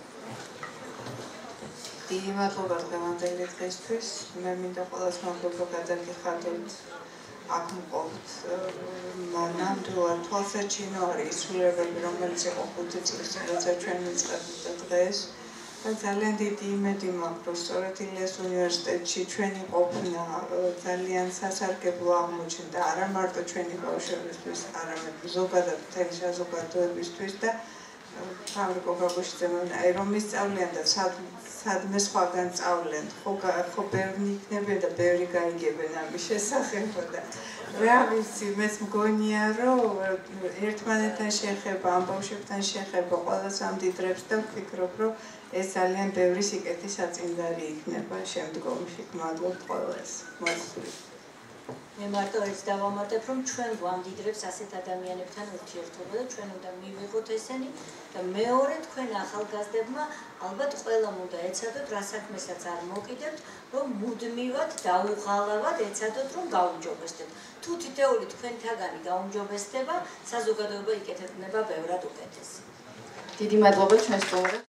S4: დიდი მადლობა დღევანდელი დღისთვის. მე მინდა ყველას მადლობა გადაგიხადოთ. აქ მყოფთ ნამდვილად თვალსაჩინო არის ისულებები, რომელიც იყო ხუთი წლის წინ, როცა ჩვენ ვიწყებდით დღეს. და ძალიან დიდი იმედი მაქვს, რომ სწორედ ილიას უნივერსიტეტში ჩვენი ყოფნა ძალიან სასარგებლო აღმოჩნდა არა მარტო ჩვენი ბავშვებისთვის, არამედ ზოგადად მთელი საზოგადოებისთვის და ფაბრიკო გაბოშიძე მომნა აი რომ ისწავლიან და სადმე სხვაგან სწავლენ, ხო ხო ბევრი იქნებიან და ბევრი გაიგებენ ამის შესახებ და რა ვიცი, მეც მგონია, რომ ერთმანეთთან შეხება, ამ ბავშვებთან შეხება ყველას ამდიდრებს და ვფიქრობ, რომ ეს ძალიან ბევრი სიკეთის საწინდარი იქნება შემდგომში. გმადლობთ ყველას. მოსვლით.
S5: მე მარტო ეს დავამატებ, რომ ჩვენ გვამდიდრებს ასეთ ადამიანებთან ურთიერთობა და ჩვენ უნდა მივიღოთ ესენი და მეორე თქვენ ახალგაზრდებმა ალბათ ყველამ უნდა ეცადოთ, რა საქმესაც არ მოკიდებთ, რომ მუდმივად დაუღალავად ეცადოთ, რომ გაუმჯობესდეთ. თუ თითოეული თქვენთაგანი გაუმჯობესდება, საზოგადოება იკეთებდება ბევრად უკეთესი.
S1: დიდი მადლობა ჩვენს სტუმრებს.